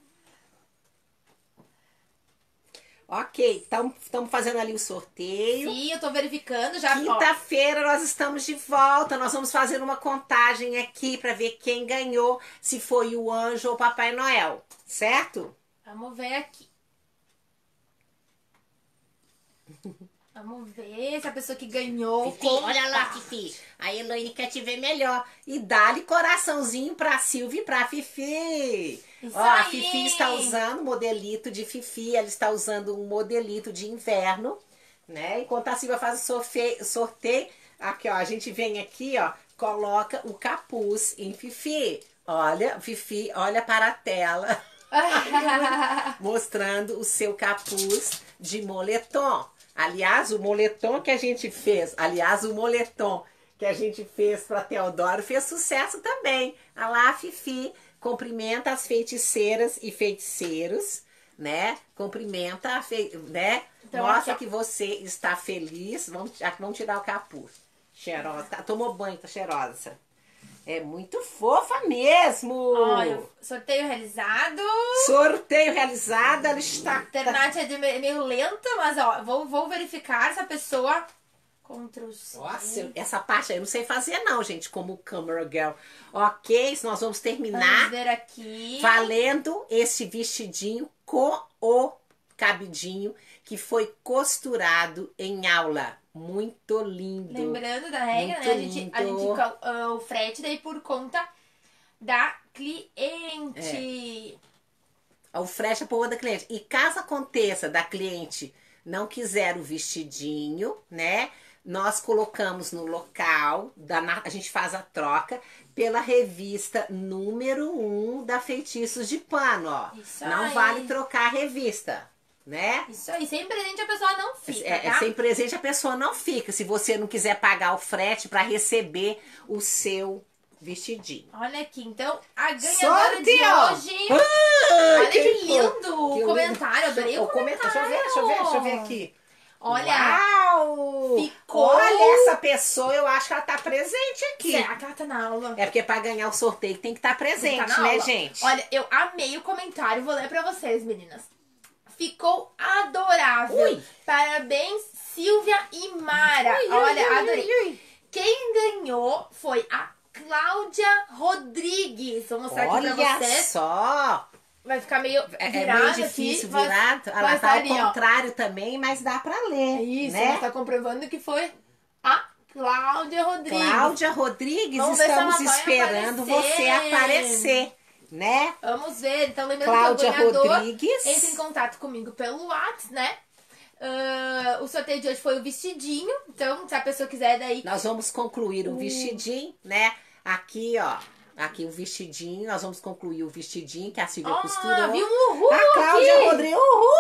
Ok, estamos fazendo ali o sorteio. Sim, eu tô verificando já. Quinta-feira nós estamos de volta. Nós vamos fazer uma contagem aqui para ver quem ganhou, se foi o anjo ou o Papai Noel, certo? Vamos ver aqui. Vamos ver se a pessoa que ganhou... Fifi, olha lá, Fifi. A Elaine quer te ver melhor. E dá-lhe coraçãozinho pra Silvia e pra Fifi. Isso Ó, a aí. Fifi está usando o modelito de Fifi. Ela está usando um modelito de inverno, né? Enquanto a Silvia faz o sorteio, sorteio, aqui, ó, a gente vem aqui, ó, coloca o capuz em Fifi. Olha, Fifi, olha para a tela. Mostrando o seu capuz de moletom. Aliás, o moletom que a gente fez, aliás, o moletom que a gente fez para Teodoro fez sucesso também. A lá, Fifi, cumprimenta as feiticeiras e feiticeiros, né? Cumprimenta, a fe... né? Então, Mostra aqui, que você está feliz. Vamos, vamos tirar o capuz. Cheirosa. Tomou banho, tá cheirosa. É muito fofa mesmo. Olha, sorteio realizado. Sorteio realizado, ela está... A internet é de meio lenta, mas ó, vou, vou verificar se a pessoa... Ctrl C. Nossa, essa parte aí eu não sei fazer não, gente, como Camera Girl. Ok, nós vamos terminar Vamos ver aqui. valendo esse vestidinho com o cabidinho que foi costurado em aula. Muito lindo. Lembrando da regra, Muito né? A gente, a lindo. gente uh, o frete daí por conta da cliente. É. O frete é por conta da cliente. E caso aconteça da cliente não quiser o vestidinho, né? Nós colocamos no local, da, a gente faz a troca pela revista número um da Feitiços de Pano, ó. Isso não aí. vale trocar a revista, né? Isso aí, sem presente a pessoa não fica, É, tá? sem presente a pessoa não fica, se você não quiser pagar o frete para receber o seu vestidinho. Olha aqui, então, a ganhadora Sorteio! de hoje... Ah, Olha que lindo que o comentário, lindo. adorei o O comentário. comentário. Deixa eu ver, deixa eu ver, deixa eu ver aqui. Olha, Uau! ficou- Olha essa pessoa, eu acho que ela tá presente aqui. será que ela tá na aula? É porque para ganhar o sorteio tem que estar Tem que presente, tá na né, aula. gente? Olha, eu amei o comentário, vou ler pra vocês, meninas. Ficou adorável. Ui. Parabéns, Silvia e Mara. Ui, ui, Olha, ui, adorei. ui, ui. Quem ganhou foi a Cláudia Rodrigues. Vou mostrar aqui Olha pra vocês. só. Vai ficar meio É, é virado meio difícil aqui, mas- virado. Ela mas tá tá ao ali, ó. contrário também, mas dá para ler. É isso, né? ela tá comprovando que foi a Cláudia Rodrigues. Cláudia Rodrigues, Vamos ver se estamos ela vai esperando aparecer. você aparecer, né? Vamos ver. Então, lembrando Cláudia que o ganhador Rodrigues. entra em contato comigo pelo WhatsApp, né? Ah, o sorteio de hoje foi o vestidinho. Então, se a pessoa quiser daí... Nós vamos concluir o vestidinho, né? Aqui, ó. Aqui o vestidinho. Nós vamos concluir o vestidinho que a Silvia Ah, costurou. vi um uhul A Cláudia aqui. Rodrigues.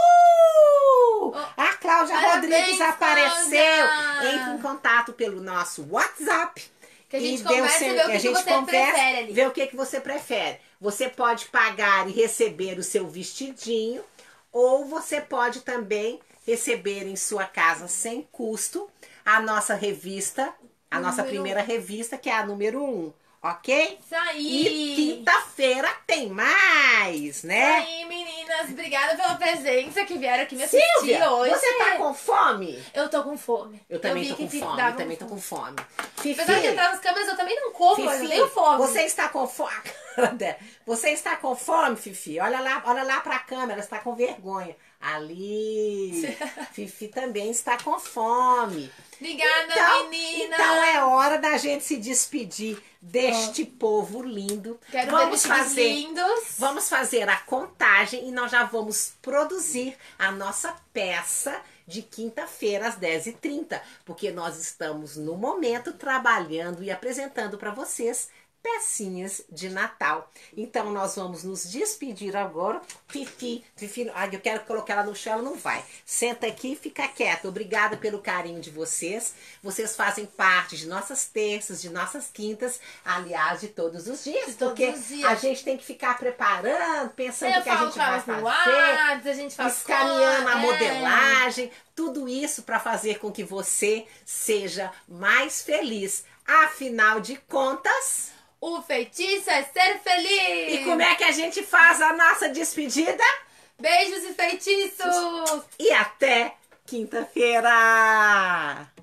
Uhul! Oh, A Cláudia parabéns, Rodrigues apareceu. Cláudia. Entre em contato pelo nosso WhatsApp. Que a gente e dê conversa e seu- vê o que a que gente você conversa, prefere ali. vê o que, que você prefere. Você pode pagar e receber o seu vestidinho, ou você pode também receber em sua casa sem custo a nossa revista, a nossa Número primeira revista, que é a número um, ok? Isso aí. E quinta-feira tem mais, né? Isso aí, meninas. Obrigada pela presença que vieram aqui me assistir Silvia, hoje. você tá com fome? Eu tô com fome. Eu também vi tô que com fi- fome, dava eu também um tô fome. com fome. Apesar de Fifi, entrar nas câmeras, eu também não como, mas eu Fifi, tenho fome. você está com fome? Você está com fome, Fifi? Olha lá, olha lá pra câmera, está com vergonha. Ali, Fifi também está com fome. Obrigada, Então, menina. então é hora da gente se despedir deste povo lindo. Quero vamos ver vestidos fazer, lindos. vamos fazer a contagem e nós já vamos produzir a nossa peça de quinta-feira às dez e trinta, porque nós estamos no momento trabalhando e apresentando para vocês pecinhas de Natal. Então nós vamos nos despedir agora. Fifi, Fifi, ai, eu quero colocar ela no chão, ela não vai. Senta aqui e fica quieta. Obrigada pelo carinho de vocês. Vocês fazem parte de nossas terças, de nossas quintas, aliás, de todos os dias, De todos porque os dias. a gente tem que ficar preparando, pensando Eu o que a falo gente com vai elas no fazer. WhatsApp, a gente faz Escaneando a coisa, é. modelagem, tudo isso para fazer com que você seja mais feliz. Afinal de contas, O feitiço é ser feliz. e como é que a gente faz a nossa despedida? Beijos e feitiços. E até quinta-feira!